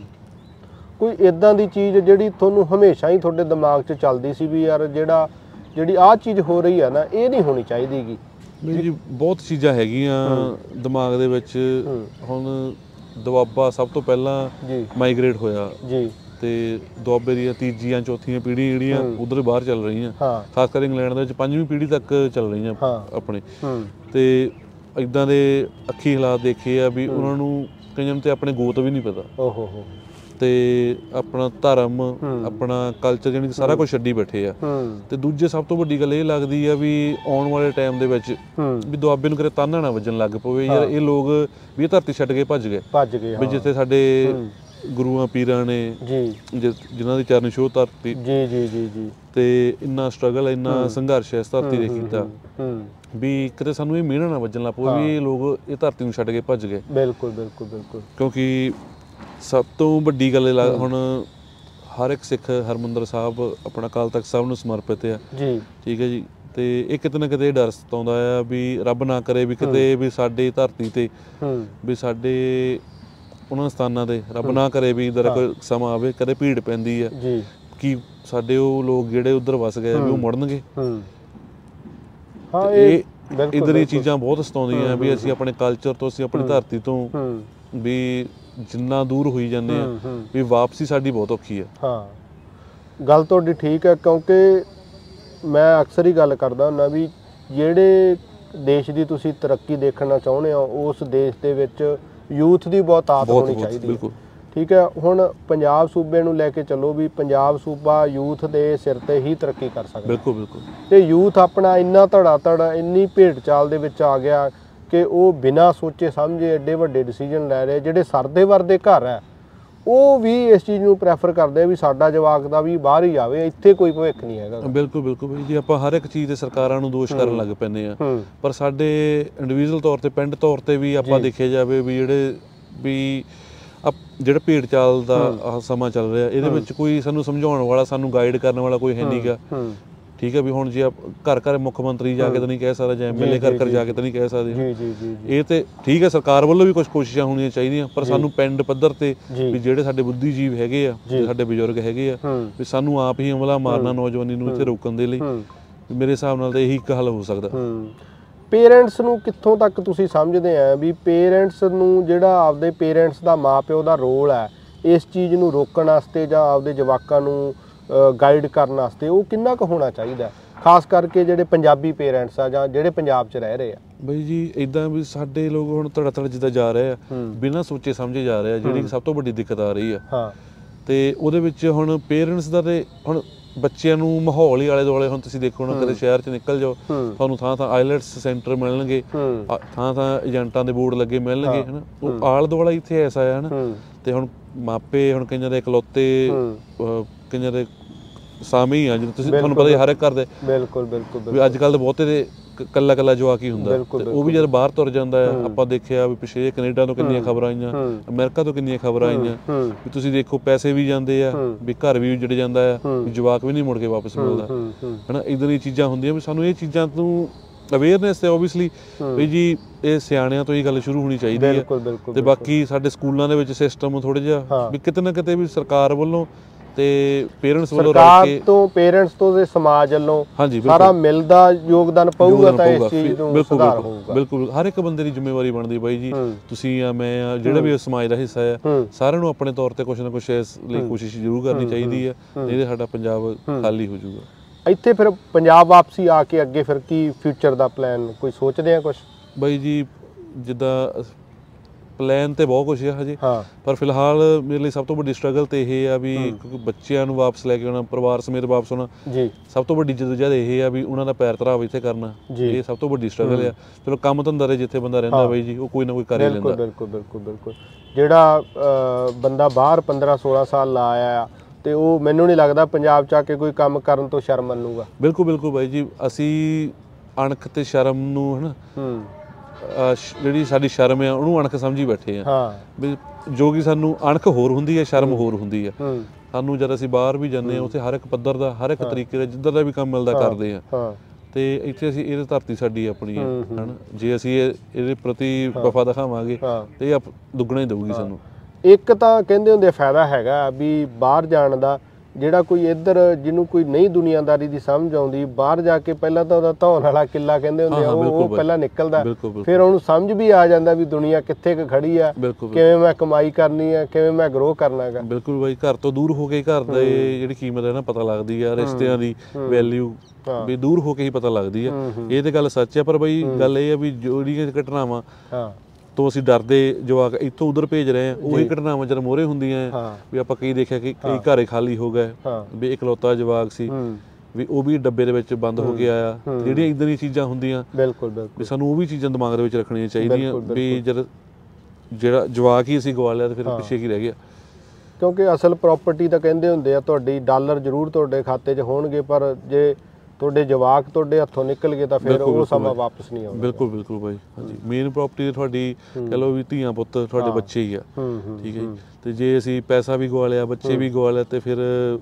ਕੋਈ ਇੱਦਾਂ ਦੀ ਚੀਜ਼ ਜਿਹੜੀ ਤੁਹਾਨੂੰ ਹਮੇਸ਼ਾ ਹੀ ਤੁਹਾਡੇ ਦਿਮਾਗ 'ਚ ਚੱਲਦੀ ਸੀ ਵੀ ਯਾਰ ਜਿਹੜਾ ਜਿਹੜੀ ਆਹ ਚੀਜ਼ ਹੋ ਰਹੀ ਆ ਨਾ, ਇਹ ਨਹੀਂ ਹੋਣੀ ਚਾਹੀਦੀ ਗੀ ਜੀ। ਬਹੁਤ ਚੀਜ਼ਾਂ ਹੈਗੀਆਂ ਦਿਮਾਗ ਦੇ ਵਿੱਚ। ਹੁਣ ਦੁਆਬਾ ਸਭ ਤੋਂ ਪਹਿਲਾਂ ਮਾਈਗ੍ਰੇਟ ਹੋਇਆ ਜੀ, ਤੇ ਦੁਆਬੇ ਦੀਆਂ ਤੀਜੀਆਂ ਚੌਥੀਆਂ ਪੀੜ੍ਹੀਆਂ ਜਿਹੜੀਆਂ ਉਧਰ ਬਾਹਰ ਚੱਲ ਰਹੀਆਂ, ਖਾਸ ਕਰ ਇੰਗਲੈਂਡ ਦੇ ਵਿੱਚ 5ਵੀਂ ਪੀੜ੍ਹੀ ਤੱਕ ਚੱਲ ਰਹੀਆਂ ਆਪਣੇ। ਤੇ ਇਦਾਂ ਦੇ ਅੱਖੀ ਹਾਲਾਤ ਦੇਖੇ ਆ ਵੀ ਉਹਨਾਂ ਨੂੰ ਕਈਆਂ ਨੂੰ ਤੇ ਆਪਣੇ ਗੋਤ ਵੀ ਨਹੀਂ ਪਤਾ, ਤੇ ਆਪਣਾ ਧਰਮ ਆਪਣਾ ਕਲਚਰ ਜਾਨੀ ਸਾਰਾ ਕੁਝ ਛੱਡੀ ਬੈਠੇ ਆ। ਤੇ ਦੂਜੇ ਸਭ ਤੋਂ ਵੱਡੀ ਗੱਲ ਇਹ ਲੱਗਦੀ ਆ ਵੀ ਆਉਣ ਵਾਲੇ ਟਾਈਮ ਦੇ ਵਿੱਚ ਵੀ ਦੁਆਬੇ ਨੂੰ ਕਰੇ ਤਾਨਾ ਨਾ ਵੱਜਣ ਲੱਗ ਪਵੇ ਯਾਰ, ਇਹ ਲੋਕ ਵੀ ਇਹ ਧਰਤੀ ਛੱਡ ਕੇ ਭੱਜ ਗਏ ਵੀ ਜਿੱਥੇ ਸਾਡੇ ਗੁਰੂਆਂ ਪੀਰਾਂ ਨੇ ਜਿਨ੍ਹਾਂ ਦੀ ਚਰਨ ਛੋਹ ਧਰਤੀ ਤੇ ਇੰਨਾ ਸਟਰਗਲ ਇੰਨਾ ਸੰਘਰਸ਼ ਇਸ ਧਰਤੀ ਦੇ ਕੀਤਾ ਵੀ ਕਿਤੇ ਸਾਨੂੰ ਇਹ ਮਿਹਣਾ ਨਾ ਵੱਜਣ ਲੱਗ ਪਵੇ ਵੀ ਇਹ ਲੋਕ ਇਹ ਧਰਤੀ ਨੂੰ ਛੱਡ ਕੇ ਭੱਜ ਗਏ। ਬਿਲਕੁਲ ਬਿਲਕੁਲ ਬਿਲਕੁਲ। ਕਿਉਂਕਿ ਸਭ ਤੋਂ ਵੱਡੀ ਗੱਲ ਹੁਣ ਹਰ ਇੱਕ ਸਿੱਖ ਹਰਮੰਦਰ ਸਾਹਿਬ ਆਪਣਾ ਅਕਾਲ ਤਖ਼ਤ ਸਾਹਿਬ ਨੂੰ ਸਮਰਪਿਤ ਆ ਜੀ, ਠੀਕ ਹੈ ਜੀ। ਤੇ ਇਹ ਕਿਤੇ ਨਾ ਕਿਤੇ ਡਰ ਸਤਾਉਂਦਾ ਆ ਵੀ ਰੱਬ ਨਾ ਕਰੇ ਵੀ ਕਿਤੇ ਵੀ ਸਾਡੇ ਧਰਤੀ ਤੇ ਵੀ ਸਾਡੇ ਉਹਨਾਂ ਸਥਾਨਾਂ ਤੇ ਰੱਬ ਨਾ ਕਰੇ ਵੀ ਇੱਧਰ ਕੋਈ ਸਮਾਂ ਆਵੇ ਕਦੇ ਭੀੜ ਪੈਂਦੀ ਆ ਕਿ ਸਾਡੇ ਉਹ ਲੋਕ ਜਿਹੜੇ ਉੱਧਰ ਵਸ ਗਏ ਵੀ ਉਹ ਮੁੜਨਗੇ। ਇਹ ਇੱਧਰ ਇਹ ਚੀਜ਼ਾਂ ਬਹੁਤ ਸਤਾਉਂਦੀਆਂ ਵੀ ਅਸੀਂ ਆਪਣੇ ਕਲਚਰ ਤੋਂ, ਅਸੀਂ ਆਪਣੀ ਧਰਤੀ ਤੋਂ ਵੀ ਜਿੰਨਾ ਦੂਰ ਹੋਈ ਜਾਂਦੇ ਆ ਵੀ ਵਾਪਸੀ ਸਾਡੀ ਬਹੁਤ ਔਖੀ ਆ। ਹਾਂ, ਗੱਲ ਤੁਹਾਡੀ ਠੀਕ ਹੈ, ਕਿਉਂਕਿ ਮੈਂ ਅਕਸਰ ਹੀ ਗੱਲ ਕਰਦਾ ਹੁੰਦਾ ਵੀ ਜਿਹੜੇ ਦੇਸ਼ ਦੀ ਤੁਸੀਂ ਤਰੱਕੀ ਦੇਖਣਾ ਚਾਹੁੰਦੇ ਹੋ ਉਸ ਦੇਸ਼ ਦੇ ਵਿੱਚ ਯੂਥ ਦੀ ਬਹੁਤ ਆਦਤ ਹੋਣੀ ਚਾਹੀਦੀ ਹੈ, ਠੀਕ ਹੈ। ਹੁਣ ਪੰਜਾਬ ਸੂਬੇ ਨੂੰ ਲੈ ਕੇ ਚੱਲੋ ਵੀ ਪੰਜਾਬ ਸੂਬਾ ਯੂਥ ਦੇ ਸਿਰ ਤੇ ਹੀ ਤਰੱਕੀ ਕਰ ਸਕਦਾ। ਬਿਲਕੁਲ ਬਿਲਕੁਲ। ਤੇ ਯੂਥ ਆਪਣਾ ਇੰਨਾ ਧੜਾ ਧੜ ਇੰਨੀ ਭੇਡ ਚਾਲ ਦੇ ਵਿੱਚ ਆ ਗਿਆ ਕਿ ਉਹ ਬਿਨਾਂ ਸੋਚੇ ਸਮਝੇ ਐਡੇ ਵੱਡੇ ਡਿਸੀਜਨ ਲੈ ਰਹੇ। ਜਿਹੜੇ ਸਰਦੇ ਵਰਦੇ ਘਰ ਹੈ ਉਹ ਵੀ ਇਸ ਚੀਜ਼ ਨੂੰ ਪ੍ਰੈਫਰ ਕਰਦੇ ਆ ਵੀ ਸਾਡਾ ਜਵਾਕ ਦਾ ਵੀ ਬਾਹਰ ਹੀ ਜਾਵੇ, ਇੱਥੇ ਕੋਈ ਭਵਿੱਖ ਨਹੀਂ ਹੈਗਾ। ਬਿਲਕੁਲ ਬਿਲਕੁਲ ਜੀ। ਆਪਾਂ ਹਰ ਇੱਕ ਚੀਜ਼ ਤੇ ਸਰਕਾਰਾਂ ਨੂੰ ਦੋਸ਼ ਕਰਨ ਲੱਗ ਪੈਂਦੇ ਆ, ਪਰ ਸਾਡੇ ਇੰਡੀਵਿਜੂਅਲ ਤੌਰ ਤੇ ਪਿੰਡ ਤੌਰ ਤੇ ਵੀ ਆਪਾਂ ਦੇਖਿਆ ਜਾਵੇ ਵੀ ਜਿਹੜਾ ਭੇਡ ਚਾਲ ਦਾ ਸਮਾਂ ਚੱਲ ਰਿਹਾ ਇਹਦੇ ਵਿੱਚ ਕੋਈ ਸਾਨੂੰ ਸਮਝਾਉਣ ਵਾਲਾ, ਸਾਨੂੰ ਗਾਈਡ ਕਰਨ ਵਾਲਾ ਕੋਈ ਹੈ ਨਹੀਂਗਾ, ਠੀਕ ਹੈ। ਵੀ ਹੁਣ ਜੇ ਘਰ ਘਰ ਮੁੱਖ ਮੰਤਰੀ ਜਾ ਕੇ ਤਾਂ ਨਹੀਂ ਕਹਿ ਸਕਦਾ ਜਾਂ ਐਮਐਲਏ ਘਰ ਘਰ ਜਾ ਕੇ ਤਾਂ ਨਹੀਂ ਕਹਿ ਸਕਦੇ। ਇਹ ਤੇ ਠੀਕ ਹੈ, ਸਰਕਾਰ ਵੱਲੋਂ ਵੀ ਕੁਝ ਕੋਸ਼ਿਸ਼ਾਂ ਹੋਣੀਆਂ ਚਾਹੀਦੀਆਂ, ਪਰ ਸਾਨੂੰ ਪਿੰਡ ਪੱਧਰ ਤੇ ਵੀ ਜਿਹੜੇ ਸਾਡੇ ਬੁੱਧੀਜੀਵ ਹੈਗੇ ਆ, ਸਾਡੇ ਬਜ਼ੁਰਗ ਹੈਗੇ ਆ, ਵੀ ਸਾਨੂੰ ਆਪ ਹੀ ਹਮਲਾ ਮਾਰਨਾ ਨੌਜਵਾਨੀ ਨੂੰ ਇੱਥੇ ਰੋਕਣ ਦੇ ਲਈ ਮੇਰੇ ਹਿਸਾਬ ਨਾਲ ਤਾਂ ਇਹੀ ਇੱਕ ਹੱਲ ਹੋ ਸਕਦਾ। ਪੇਰੈਂਟਸ ਨੂੰ ਕਿੱਥੋਂ ਤੱਕ ਤੁਸੀਂ ਸਮਝਦੇ ਆ ਵੀ ਪੇਰੈਂਟਸ ਨੂੰ ਜਿਹੜਾ ਆਪਦੇ ਪੇਰੈਂਟਸ ਦਾ ਮਾਂ ਪਿਓ ਦਾ ਰੋਲ ਹੈ ਇਸ ਚੀਜ਼ ਨੂੰ ਰੋਕਣ ਵਾਸਤੇ ਜਾਂ ਆਪਦੇ ਜਵਾਕਾਂ ਨੂੰ ਗਾਈਡ ਕਰਨ ਵਾਸਤੇ, ਉਹ ਕਿੰਨਾ ਕੁ ਹੋਣਾ ਚਾਹੀਦਾ, ਖਾਸ ਕਰਕੇ ਜਿਹੜੇ ਪੰਜਾਬੀ ਪੇਰੈਂਟਸ ਆ ਜਾਂ ਜਿਹੜੇ ਪੰਜਾਬ 'ਚ ਰਹਿ ਰਹੇ ਆ? ਬਈ ਜੀ ਇੱਦਾਂ ਵੀ ਸਾਡੇ ਲੋਕ ਹੁਣ ਧੜਾ ਧੜ ਜਿੱਦਾਂ ਜਾ ਰਹੇ ਆ ਬਿਨਾਂ ਸੋਚੇ ਸਮਝੇ ਜਾ ਰਹੇ ਆ, ਜਿਹੜੀ ਸਭ ਤੋਂ ਵੱਡੀ ਦਿੱਕਤ ਆ ਰਹੀ ਆ। ਤੇ ਉਹਦੇ ਵਿੱਚ ਹੁਣ ਪੇਰੈਂਟਸ ਦਾ ਤੇ ਹੁਣ ਬੱਚਿਆਂ ਨੂੰ ਮਾਹੌਲ ਹੀ ਆਲੇ ਦੁਆਲੇ, ਹੁਣ ਤੁਸੀਂ ਦੇਖੋ ਨਾ ਕਦੇ ਸ਼ਹਿਰ 'ਚ ਨਿਕਲ ਜਾਓ ਤੁਹਾਨੂੰ ਥਾਂ ਥਾਂ ਆਈਲੈਟਸ ਸੈਂਟਰ ਮਿਲਣਗੇ, ਥਾਂ ਥਾਂ ਏਜੰਟਾਂ ਦੇ ਬੋਰਡ ਲੱਗੇ ਮਿਲਣਗੇ, ਹਨਾ। ਉਹ ਆਲੇ ਦੁਆਲਾ ਇੱਥੇ ਐਸਾ ਆ, ਹਨਾ। ਤੇ ਹੁਣ ਮਾਪੇ ਹੁਣ ਕਈਆਂ ਦੇ ਇਕਲੌਤੇ, ਕਈਆਂ ਦੇ ਸਾਮੀ ਆ, ਜਿਵੇਂ ਤੁਸੀਂ ਤੁਹਾਨੂੰ ਪਤਾ ਹਰ ਇੱਕ ਘਰ ਦੇ ਬਿਲਕੁਲ ਬਿਲਕੁਲ ਵੀ ਅੱਜ ਕੱਲ੍ਹ ਤਾਂ ਬਹੁਤੇ ਦੇ ਕੱਲਾ ਕੱਲਾ ਜਵਾਕ ਹੀ ਹੁੰਦਾ, ਤੇ ਉਹ ਵੀ ਜਦ ਬਾਹਰ ਤੁਰ ਜਾਂਦਾ ਆ। ਆਪਾਂ ਦੇਖਿਆ ਵੀ ਪਿਛੇ ਕੈਨੇਡਾ ਤੋਂ ਕਿੰਨੀਆਂ ਖਬਰਾਂ ਆਈਆਂ, ਅਮਰੀਕਾ ਤੋਂ ਕਿੰਨੀਆਂ ਖਬਰਾਂ ਆਈਆਂ ਵੀ ਤੁਸੀਂ ਦੇਖੋ ਪੈਸੇ ਵੀ ਜਾਂਦੇ ਆ ਵੀ ਘਰ ਵੀ ਉਜੜ ਜਾਂਦਾ ਆ, ਵੀ ਜਵਾਕ ਵੀ ਨਹੀਂ ਮੁੜ ਕੇ ਵਾਪਸ ਮਿਲਦਾ, ਹਨਾ। ਇੱਦਾਂ ਦੀਆਂ ਚੀਜ਼ਾਂ ਹੁੰਦੀਆਂ ਵੀ ਸਾਨੂੰ ਇਹ ਚੀਜ਼ਾਂ ਤੋਂ ਅਵੇਅਰਨੈਸ ਹੈ ਓਬਵੀਅਸਲੀ ਵੀ ਜੀ ਇਹ ਸਿਆਣਿਆਂ ਤੋਂ ਹੀ ਗੱਲ ਸ਼ੁਰੂ ਹੋਣੀ ਚਾਹੀਦੀ ਹੈ। ਤੇ ਬਾਕੀ ਸਾਡੇ ਸਕੂਲਾਂ ਦੇ ਵਿੱਚ ਸਿਸਟਮ ਥੋੜਾ ਜਿਹਾ ਵੀ ਕਿਤੇ ਨਾ ਕਿਤੇ ਵੀ ਸਰਕਾਰ ਵੱਲੋਂ ਤੇ ਪੇਰੈਂਟਸ ਵੱਲੋਂ ਰਲ ਕੇ ਪੇਰੈਂਟਸ ਤੋਂ ਤੇ ਸਮਾਜ ਵੱਲੋਂ ਸਾਰਾ ਮਿਲਦਾ ਯੋਗਦਾਨ ਪਊਗਾ ਤਾਂ ਇਸ ਚੀਜ਼ ਨੂੰ ਸੁਧਾਰ ਹੋਊਗਾ। ਬਿਲਕੁਲ ਹਰ ਇੱਕ ਬੰਦੇ ਦੀ ਜ਼ਿੰਮੇਵਾਰੀ ਬਣਦੀ ਬਾਈ ਜੀ, ਤੁਸੀਂ ਆ ਮੈਂ ਆ ਜਿਹੜਾ ਵੀ ਸਮਾਜ ਦਾ ਹਿੱਸਾ ਆ, ਸਾਰਿਆਂ ਨੂੰ ਆਪਣੇ ਤੌਰ ਤੇ ਕੁਛ ਨਾ ਕੁਛ ਇਸ ਲਈ ਕੋਸ਼ਿਸ਼ ਜ਼ਰੂਰ ਕਰਨੀ ਚਾਹੀਦੀ ਹੈ, ਨਹੀਂ ਤੇ ਸਾਡਾ ਪੰਜਾਬ ਖਾਲੀ ਹੋ ਜਾਊਗਾ। ਇੱਥੇ ਫਿਰ ਪੰਜਾਬ ਵਾਪਸੀ ਆ ਕੇ ਅੱਗੇ ਫਿਰ ਕੀ ਫਿਊਚਰ ਦਾ ਪਲਾਨ ਕੋਈ ਸੋਚਦੇ ਆ ਕੁਛ? ਬਾਈ ਜੀ ਜਿੱਦਾਂ ਪਲਾਨ ਤੇ ਬਹੁਤ ਕੁਛ ਆ ਹਜੇ, ਪਰ ਫਿਲਹਾਲ ਮੇਰੇ ਲਈ ਸਭ ਤੋਂ ਵੱਡੀ ਸਟਰਗਲ ਤੇ ਇਹ ਆ ਵੀ ਕਿਉਂਕਿ ਬੱਚਿਆਂ ਨੂੰ ਵਾਪਸ ਲੈ ਕੇ ਆਉਣਾ, ਪਰਿਵਾਰ ਸਮੇਤ ਵਾਪਸ ਆਉਣਾ, ਸਭ ਤੋਂ ਵੱਡੀ ਜਦੋਜਹਿਦ ਇਹ ਆ ਵੀ ਉਹਨਾਂ ਦਾ ਪੈਰ ਧਰਾਵ ਇੱਥੇ ਕਰਨਾ, ਇਹ ਸਭ ਤੋਂ ਵੱਡੀ ਸਟਰਗਲ ਆ। ਚਲੋ ਕੰਮ ਧੰਦਾ ਦੇ ਜਿੱਥੇ ਬੰਦਾ ਰਹਿੰਦਾ ਬਾਈ ਜੀ ਉਹ ਕੋਈ ਨਾ ਕੋਈ ਕਰ ਹੀ ਲੈਂਦਾ। ਬਿਲਕੁਲ ਬਿਲਕੁਲ ਬਿਲਕੁਲ। ਜਿਹੜਾ ਬੰਦਾ ਬਾਹਰ 15-16 ਸਾਲ ਲਾ ਆਇਆ ਤੇ ਉਹ ਮੈਨੂੰ ਨਹੀਂ ਲੱਗਦਾ ਪੰਜਾਬ 'ਚ ਆ ਕੇ ਕੋਈ ਕੰਮ ਕਰਨ ਤੋਂ ਸ਼ਰਮ ਮੰਨੂਗਾ। ਬਿਲਕੁਲ ਬਿਲਕੁਲ ਬਾਈ ਜੀ, ਅਸੀਂ ਅਣਖ ਤੇ ਸ਼ਰਮ ਨੂੰ, ਹਨਾ, ਜਿਹੜੀ ਸਾਡੀ ਸ਼ਰਮ ਆ ਉਹਨੂੰ ਅਣਖ ਸਮਝੀ ਬੈਠੇ ਆ ਵੀ ਜੋ ਕਿ ਸਾਨੂੰ ਅਣਖ ਹੋਰ ਹੁੰਦੀ ਹੈ, ਸ਼ਰਮ ਹੋਰ ਹੁੰਦੀ ਆ। ਸਾਨੂੰ ਜਦ ਅਸੀਂ ਬਾਹਰ ਵੀ ਜਾਂਦੇ ਹਾਂ ਉੱਥੇ ਹਰ ਇੱਕ ਪੱਧਰ ਦਾ, ਹਰ ਇੱਕ ਤਰੀਕੇ ਦਾ ਜਿੱਦਾਂ ਦਾ ਵੀ ਕੰਮ ਮਿਲਦਾ ਕਰਦੇ ਆ, ਤੇ ਇੱਥੇ ਅਸੀਂ ਇਹ ਧਰਤੀ ਸਾਡੀ ਆਪਣੀ ਹੈ, ਹਨਾ। ਜੇ ਅਸੀਂ ਇਹਦੇ ਪ੍ਰਤੀ ਵਫਾ ਦਿਖਾਵਾਂਗੇ ਤੇ ਇਹ ਦੁੱਗਣਾ ਹੀ ਦਊਗੀ ਸਾਨੂੰ। ਇੱਕ ਤਾਂ ਕਹਿੰਦੇ ਹੁੰਦੇ ਫਾਇਦਾ ਹੈਗਾ ਵੀ ਬਾਹਰ ਜਾਣ ਦਾ ਜਿਹੜਾ ਕੋਈ ਇੱਧਰ ਜਿਹਨੂੰ ਕੋਈ ਨਹੀਂ ਦੁਨੀਆਦਾਰੀ ਦੀ ਸਮਝ ਆਉਂਦੀ, ਬਾਹਰ ਜਾ ਕੇ ਪਹਿਲਾਂ ਤਾਂ ਉਹਦਾ ਧੌਣ ਵਾਲਾ ਕਿੱਲਾ ਕਹਿੰਦੇ ਹੁੰਦੇ ਆ, ਉਹ ਪਹਿਲਾਂ ਨਿਕਲਦਾ, ਫਿਰ ਉਹਨੂੰ ਸਮਝ ਵੀ ਆ ਜਾਂਦਾ ਵੀ ਦੁਨੀਆ ਕਿੱਥੇ ਕੁ ਖੜੀ ਆ, ਕਿਵੇਂ ਮੈਂ ਕਮਾਈ ਕਰਨੀ ਆ, ਕਿਵੇਂ ਮੈਂ ਗਰੋ ਕਰਨਾ ਹੈਗਾ। ਬਿਲਕੁਲ ਬਾਈ, ਘਰ ਤੋਂ ਦੂਰ ਹੋ ਕੇ ਘਰ ਦੀ ਜਿਹੜੀ ਕੀਮਤ ਹੈ ਨਾ ਪਤਾ ਲੱਗਦੀ ਆ, ਰਿਸ਼ਤਿਆਂ ਦੀ ਵੈਲਿਊ ਵੀ ਦੂਰ ਹੋ ਕੇ ਹੀ ਪਤਾ ਲੱਗਦੀ ਆ। ਇਹ ਤੇ ਗੱਲ ਸੱਚ ਆ, ਪਰ ਬਾਈ ਗੱਲ ਇਹ ਆ ਵੀ ਜਿਹੜੀਆਂ ਘਟਨਾਵਾਂ ਤੋਂ ਅਸੀਂ ਡਰਦੇ ਜਵਾਕ ਇੱਥੋਂ ਉਧਰ ਭੇਜ ਰਹੇ ਆ, ਉਹੀ ਘਟਨਾਵਾਂ ਜਦ ਮੋਹਰੇ ਹੁੰਦੀਆਂ ਵੀ ਆਪਾਂ ਕਈ ਦੇਖਿਆ ਕਿ ਕਈ ਘਰੇ ਖਾਲੀ ਹੋ ਗਏ ਵੀ ਇਕਲੌਤਾ ਜਵਾਕ ਸੀ ਵੀ ਉਹ ਵੀ ਡੱਬੇ ਦੇ ਵਿੱਚ ਬੰਦ ਹੋ ਕੇ ਆਇਆ। ਜਿਹੜੀਆਂ ਇੱਦਾਂ ਦੀਆਂ ਚੀਜ਼ਾਂ ਹੁੰਦੀਆਂ ਵੀ ਸਾਨੂੰ ਉਹ ਵੀ ਚੀਜ਼ਾਂ ਦਿਮਾਗ ਦੇ ਵਿੱਚ ਰੱਖਣੀਆਂ ਚਾਹੀਦੀਆਂ ਵੀ ਜਦ ਜਿਹੜਾ ਜਵਾਕ ਹੀ ਅਸੀਂ ਗਵਾ ਲਿਆ ਤੇ ਫਿਰ ਪਿੱਛੇ ਕੀ ਰਹਿ ਗਿਆ। ਕਿਉਂਕਿ ਅਸਲ ਪ੍ਰਾਪਰਟੀ ਤਾਂ ਕਹਿੰਦੇ ਹੁੰਦੇ ਆ ਤੁਹਾਡੀ ਡਾਲਰ ਜ਼ਰੂਰ ਤੁਹਾਡੇ ਖਾਤੇ 'ਚ ਹੋਣਗੇ, ਪਰ ਜੇ ਤੁਹਾਡੇ ਜਵਾਕ ਤੁਹਾਡੇ ਹੱਥੋਂ ਨਿਕਲ ਗਏ ਤਾਂ ਫਿਰ ਉਹ ਸਮਾਂ ਵਾਪਸ ਨਹੀਂ ਆਉਂਦਾ। ਬਿਲਕੁਲ ਬਿਲਕੁਲ ਬਾਈ, ਹਾਂਜੀ। ਮੇਨ ਪ੍ਰਾਪਰਟੀ ਤੁਹਾਡੀ ਕਹਿ ਲਓ ਵੀ ਧੀਆਂ ਪੁੱਤ ਤੁਹਾਡੇ ਬੱਚੇ ਹੀ ਆ, ਠੀਕ ਹੈ ਜੀ। ਤੇ ਜੇ ਅਸੀਂ ਪੈਸਾ ਵੀ ਗਵਾ ਲਿਆ, ਬੱਚੇ ਵੀ ਗਵਾ ਲਿਆ, ਤੇ ਫਿਰ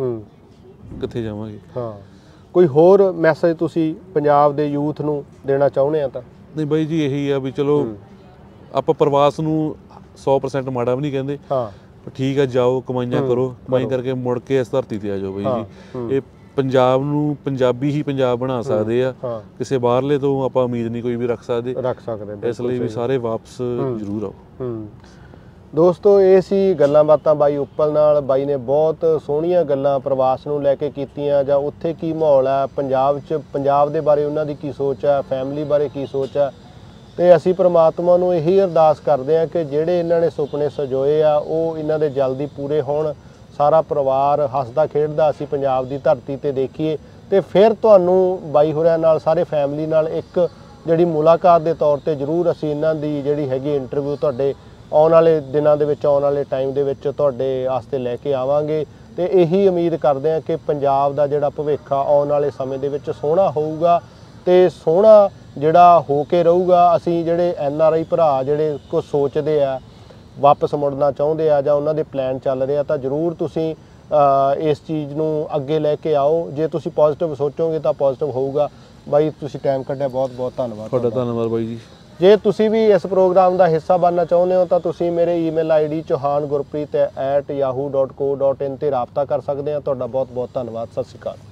ਕਿੱਥੇ ਜਾਵਾਂਗੇ। ਹਾਂ, ਕੋਈ ਹੋਰ ਮੈਸੇਜ ਤੁਸੀਂ ਪੰਜਾਬ ਦੇ ਯੂਥ ਨੂੰ ਦੇਣਾ ਚਾਹੁੰਦੇ ਆ? ਤਾਂ ਨਹੀਂ ਬਾਈ ਜੀ, ਇਹੀ ਆ ਵੀ ਚਲੋ ਆਪਾਂ ਪ੍ਰਵਾਸ ਨੂੰ 100% ਮਾੜਾ ਵੀ ਨਹੀਂ ਕਹਿੰਦੇ, ਠੀਕ ਆ, ਜਾਓ ਕਮਾਈਆਂ ਕਰੋ, ਕਮਾਈ ਕਰਕੇ ਮੁੜ ਕੇ ਇਸ ਧਰਤੀ ਤੇ ਆ ਜਾਓ ਬਾਈ ਜੀ। ਇਹ ਪੰਜਾਬ ਨੂੰ ਪੰਜਾਬੀ ਹੀ ਪੰਜਾਬ ਬਣਾ ਸਕਦੇ ਆ, ਕਿਸੇ ਬਾਹਰਲੇ ਤੋਂ ਆਪਾਂ ਉਮੀਦ ਨਹੀਂ ਕੋਈ ਵੀ ਰੱਖ ਸਕਦੇ, ਇਸ ਲਈ ਵੀ ਸਾਰੇ ਵਾਪਸ ਜ਼ਰੂਰ ਆਓ। ਦੋਸਤੋ, ਇਹ ਸੀ ਗੱਲਾਂ ਬਾਤਾਂ ਬਾਈ ਉੱਪਲ ਨਾਲ। ਬਾਈ ਨੇ ਬਹੁਤ ਸੋਹਣੀਆਂ ਗੱਲਾਂ ਪ੍ਰਵਾਸ ਨੂੰ ਲੈ ਕੇ ਕੀਤੀਆਂ, ਜਾਂ ਉੱਥੇ ਕੀ ਮਾਹੌਲ ਹੈ ਪੰਜਾਬ 'ਚ, ਪੰਜਾਬ ਦੇ ਬਾਰੇ ਉਹਨਾਂ ਦੀ ਕੀ ਸੋਚ ਹੈ, ਫੈਮਿਲੀ ਬਾਰੇ ਕੀ ਸੋਚ ਹੈ। ਤੇ ਅਸੀਂ ਪ੍ਰਮਾਤਮਾ ਨੂੰ ਇਹੀ ਅਰਦਾਸ ਕਰਦੇ ਹਾਂ ਕਿ ਜਿਹੜੇ ਇਹਨਾਂ ਨੇ ਸੁਪਨੇ ਸਜੋਏ ਆ ਉਹ ਇਹਨਾਂ ਦੇ ਜਲਦੀ ਪੂਰੇ ਹੋਣ, ਸਾਰਾ ਪਰਿਵਾਰ ਹੱਸਦਾ ਖੇਡਦਾ ਅਸੀਂ ਪੰਜਾਬ ਦੀ ਧਰਤੀ ਤੇ ਦੇਖੀਏ, ਤੇ ਫਿਰ ਤੁਹਾਨੂੰ ਬਾਈ ਹੋਰਿਆਂ ਨਾਲ ਸਾਰੇ ਫੈਮਿਲੀ ਨਾਲ ਇੱਕ ਜਿਹੜੀ ਮੁਲਾਕਾਤ ਦੇ ਤੌਰ ਤੇ ਜ਼ਰੂਰ ਅਸੀਂ ਇਹਨਾਂ ਦੀ ਜਿਹੜੀ ਹੈਗੀ ਇੰਟਰਵਿਊ ਤੁਹਾਡੇ ਆਉਣ ਵਾਲੇ ਦਿਨਾਂ ਦੇ ਵਿੱਚ, ਆਉਣ ਵਾਲੇ ਟਾਈਮ ਦੇ ਵਿੱਚ ਤੁਹਾਡੇ ਵਾਸਤੇ ਲੈ ਕੇ ਆਵਾਂਗੇ। ਤੇ ਇਹੀ ਉਮੀਦ ਕਰਦੇ ਹਾਂ ਕਿ ਪੰਜਾਬ ਦਾ ਜਿਹੜਾ ਭਵਿੱਖ ਆ ਆਉਣ ਵਾਲੇ ਸਮੇਂ ਦੇ ਵਿੱਚ ਸੋਹਣਾ ਹੋਊਗਾ, ਤੇ ਸੋਹਣਾ ਜਿਹੜਾ ਹੋ ਕੇ ਰਹੂਗਾ। ਅਸੀਂ ਜਿਹੜੇ NRI ਭਰਾ ਜਿਹੜੇ ਕੁਝ ਸੋਚਦੇ ਆ, ਵਾਪਸ ਮੁੜਨਾ ਚਾਹੁੰਦੇ ਆ, ਜਾਂ ਉਹਨਾਂ ਦੇ ਪਲਾਨ ਚੱਲ ਰਹੇ ਆ, ਤਾਂ ਜ਼ਰੂਰ ਤੁਸੀਂ ਇਸ ਚੀਜ਼ ਨੂੰ ਅੱਗੇ ਲੈ ਕੇ ਆਓ। ਜੇ ਤੁਸੀਂ ਪੋਜ਼ਿਟਿਵ ਸੋਚੋਗੇ ਤਾਂ ਪੋਜ਼ਿਟਿਵ ਹੋਊਗਾ। ਬਾਈ, ਤੁਸੀਂ ਟਾਈਮ ਕੱਢਿਆ, ਬਹੁਤ ਬਹੁਤ ਧੰਨਵਾਦ ਤੁਹਾਡਾ। ਧੰਨਵਾਦ ਬਾਈ ਜੀ। ਜੇ ਤੁਸੀਂ ਵੀ ਇਸ ਪ੍ਰੋਗਰਾਮ ਦਾ ਹਿੱਸਾ ਬਣਨਾ ਚਾਹੁੰਦੇ ਹੋ ਤਾਂ ਤੁਸੀਂ ਮੇਰੇ ਈਮੇਲ ID chauhangurpreet@yahoo.co.in ਤੇ ਰਾਬਤਾ ਕਰ ਸਕਦੇ ਆ। ਤੁਹਾਡਾ ਬਹੁਤ ਬਹੁਤ ਧੰਨਵਾਦ। ਸਤਿ ਸ਼੍ਰੀ ਅਕਾਲ।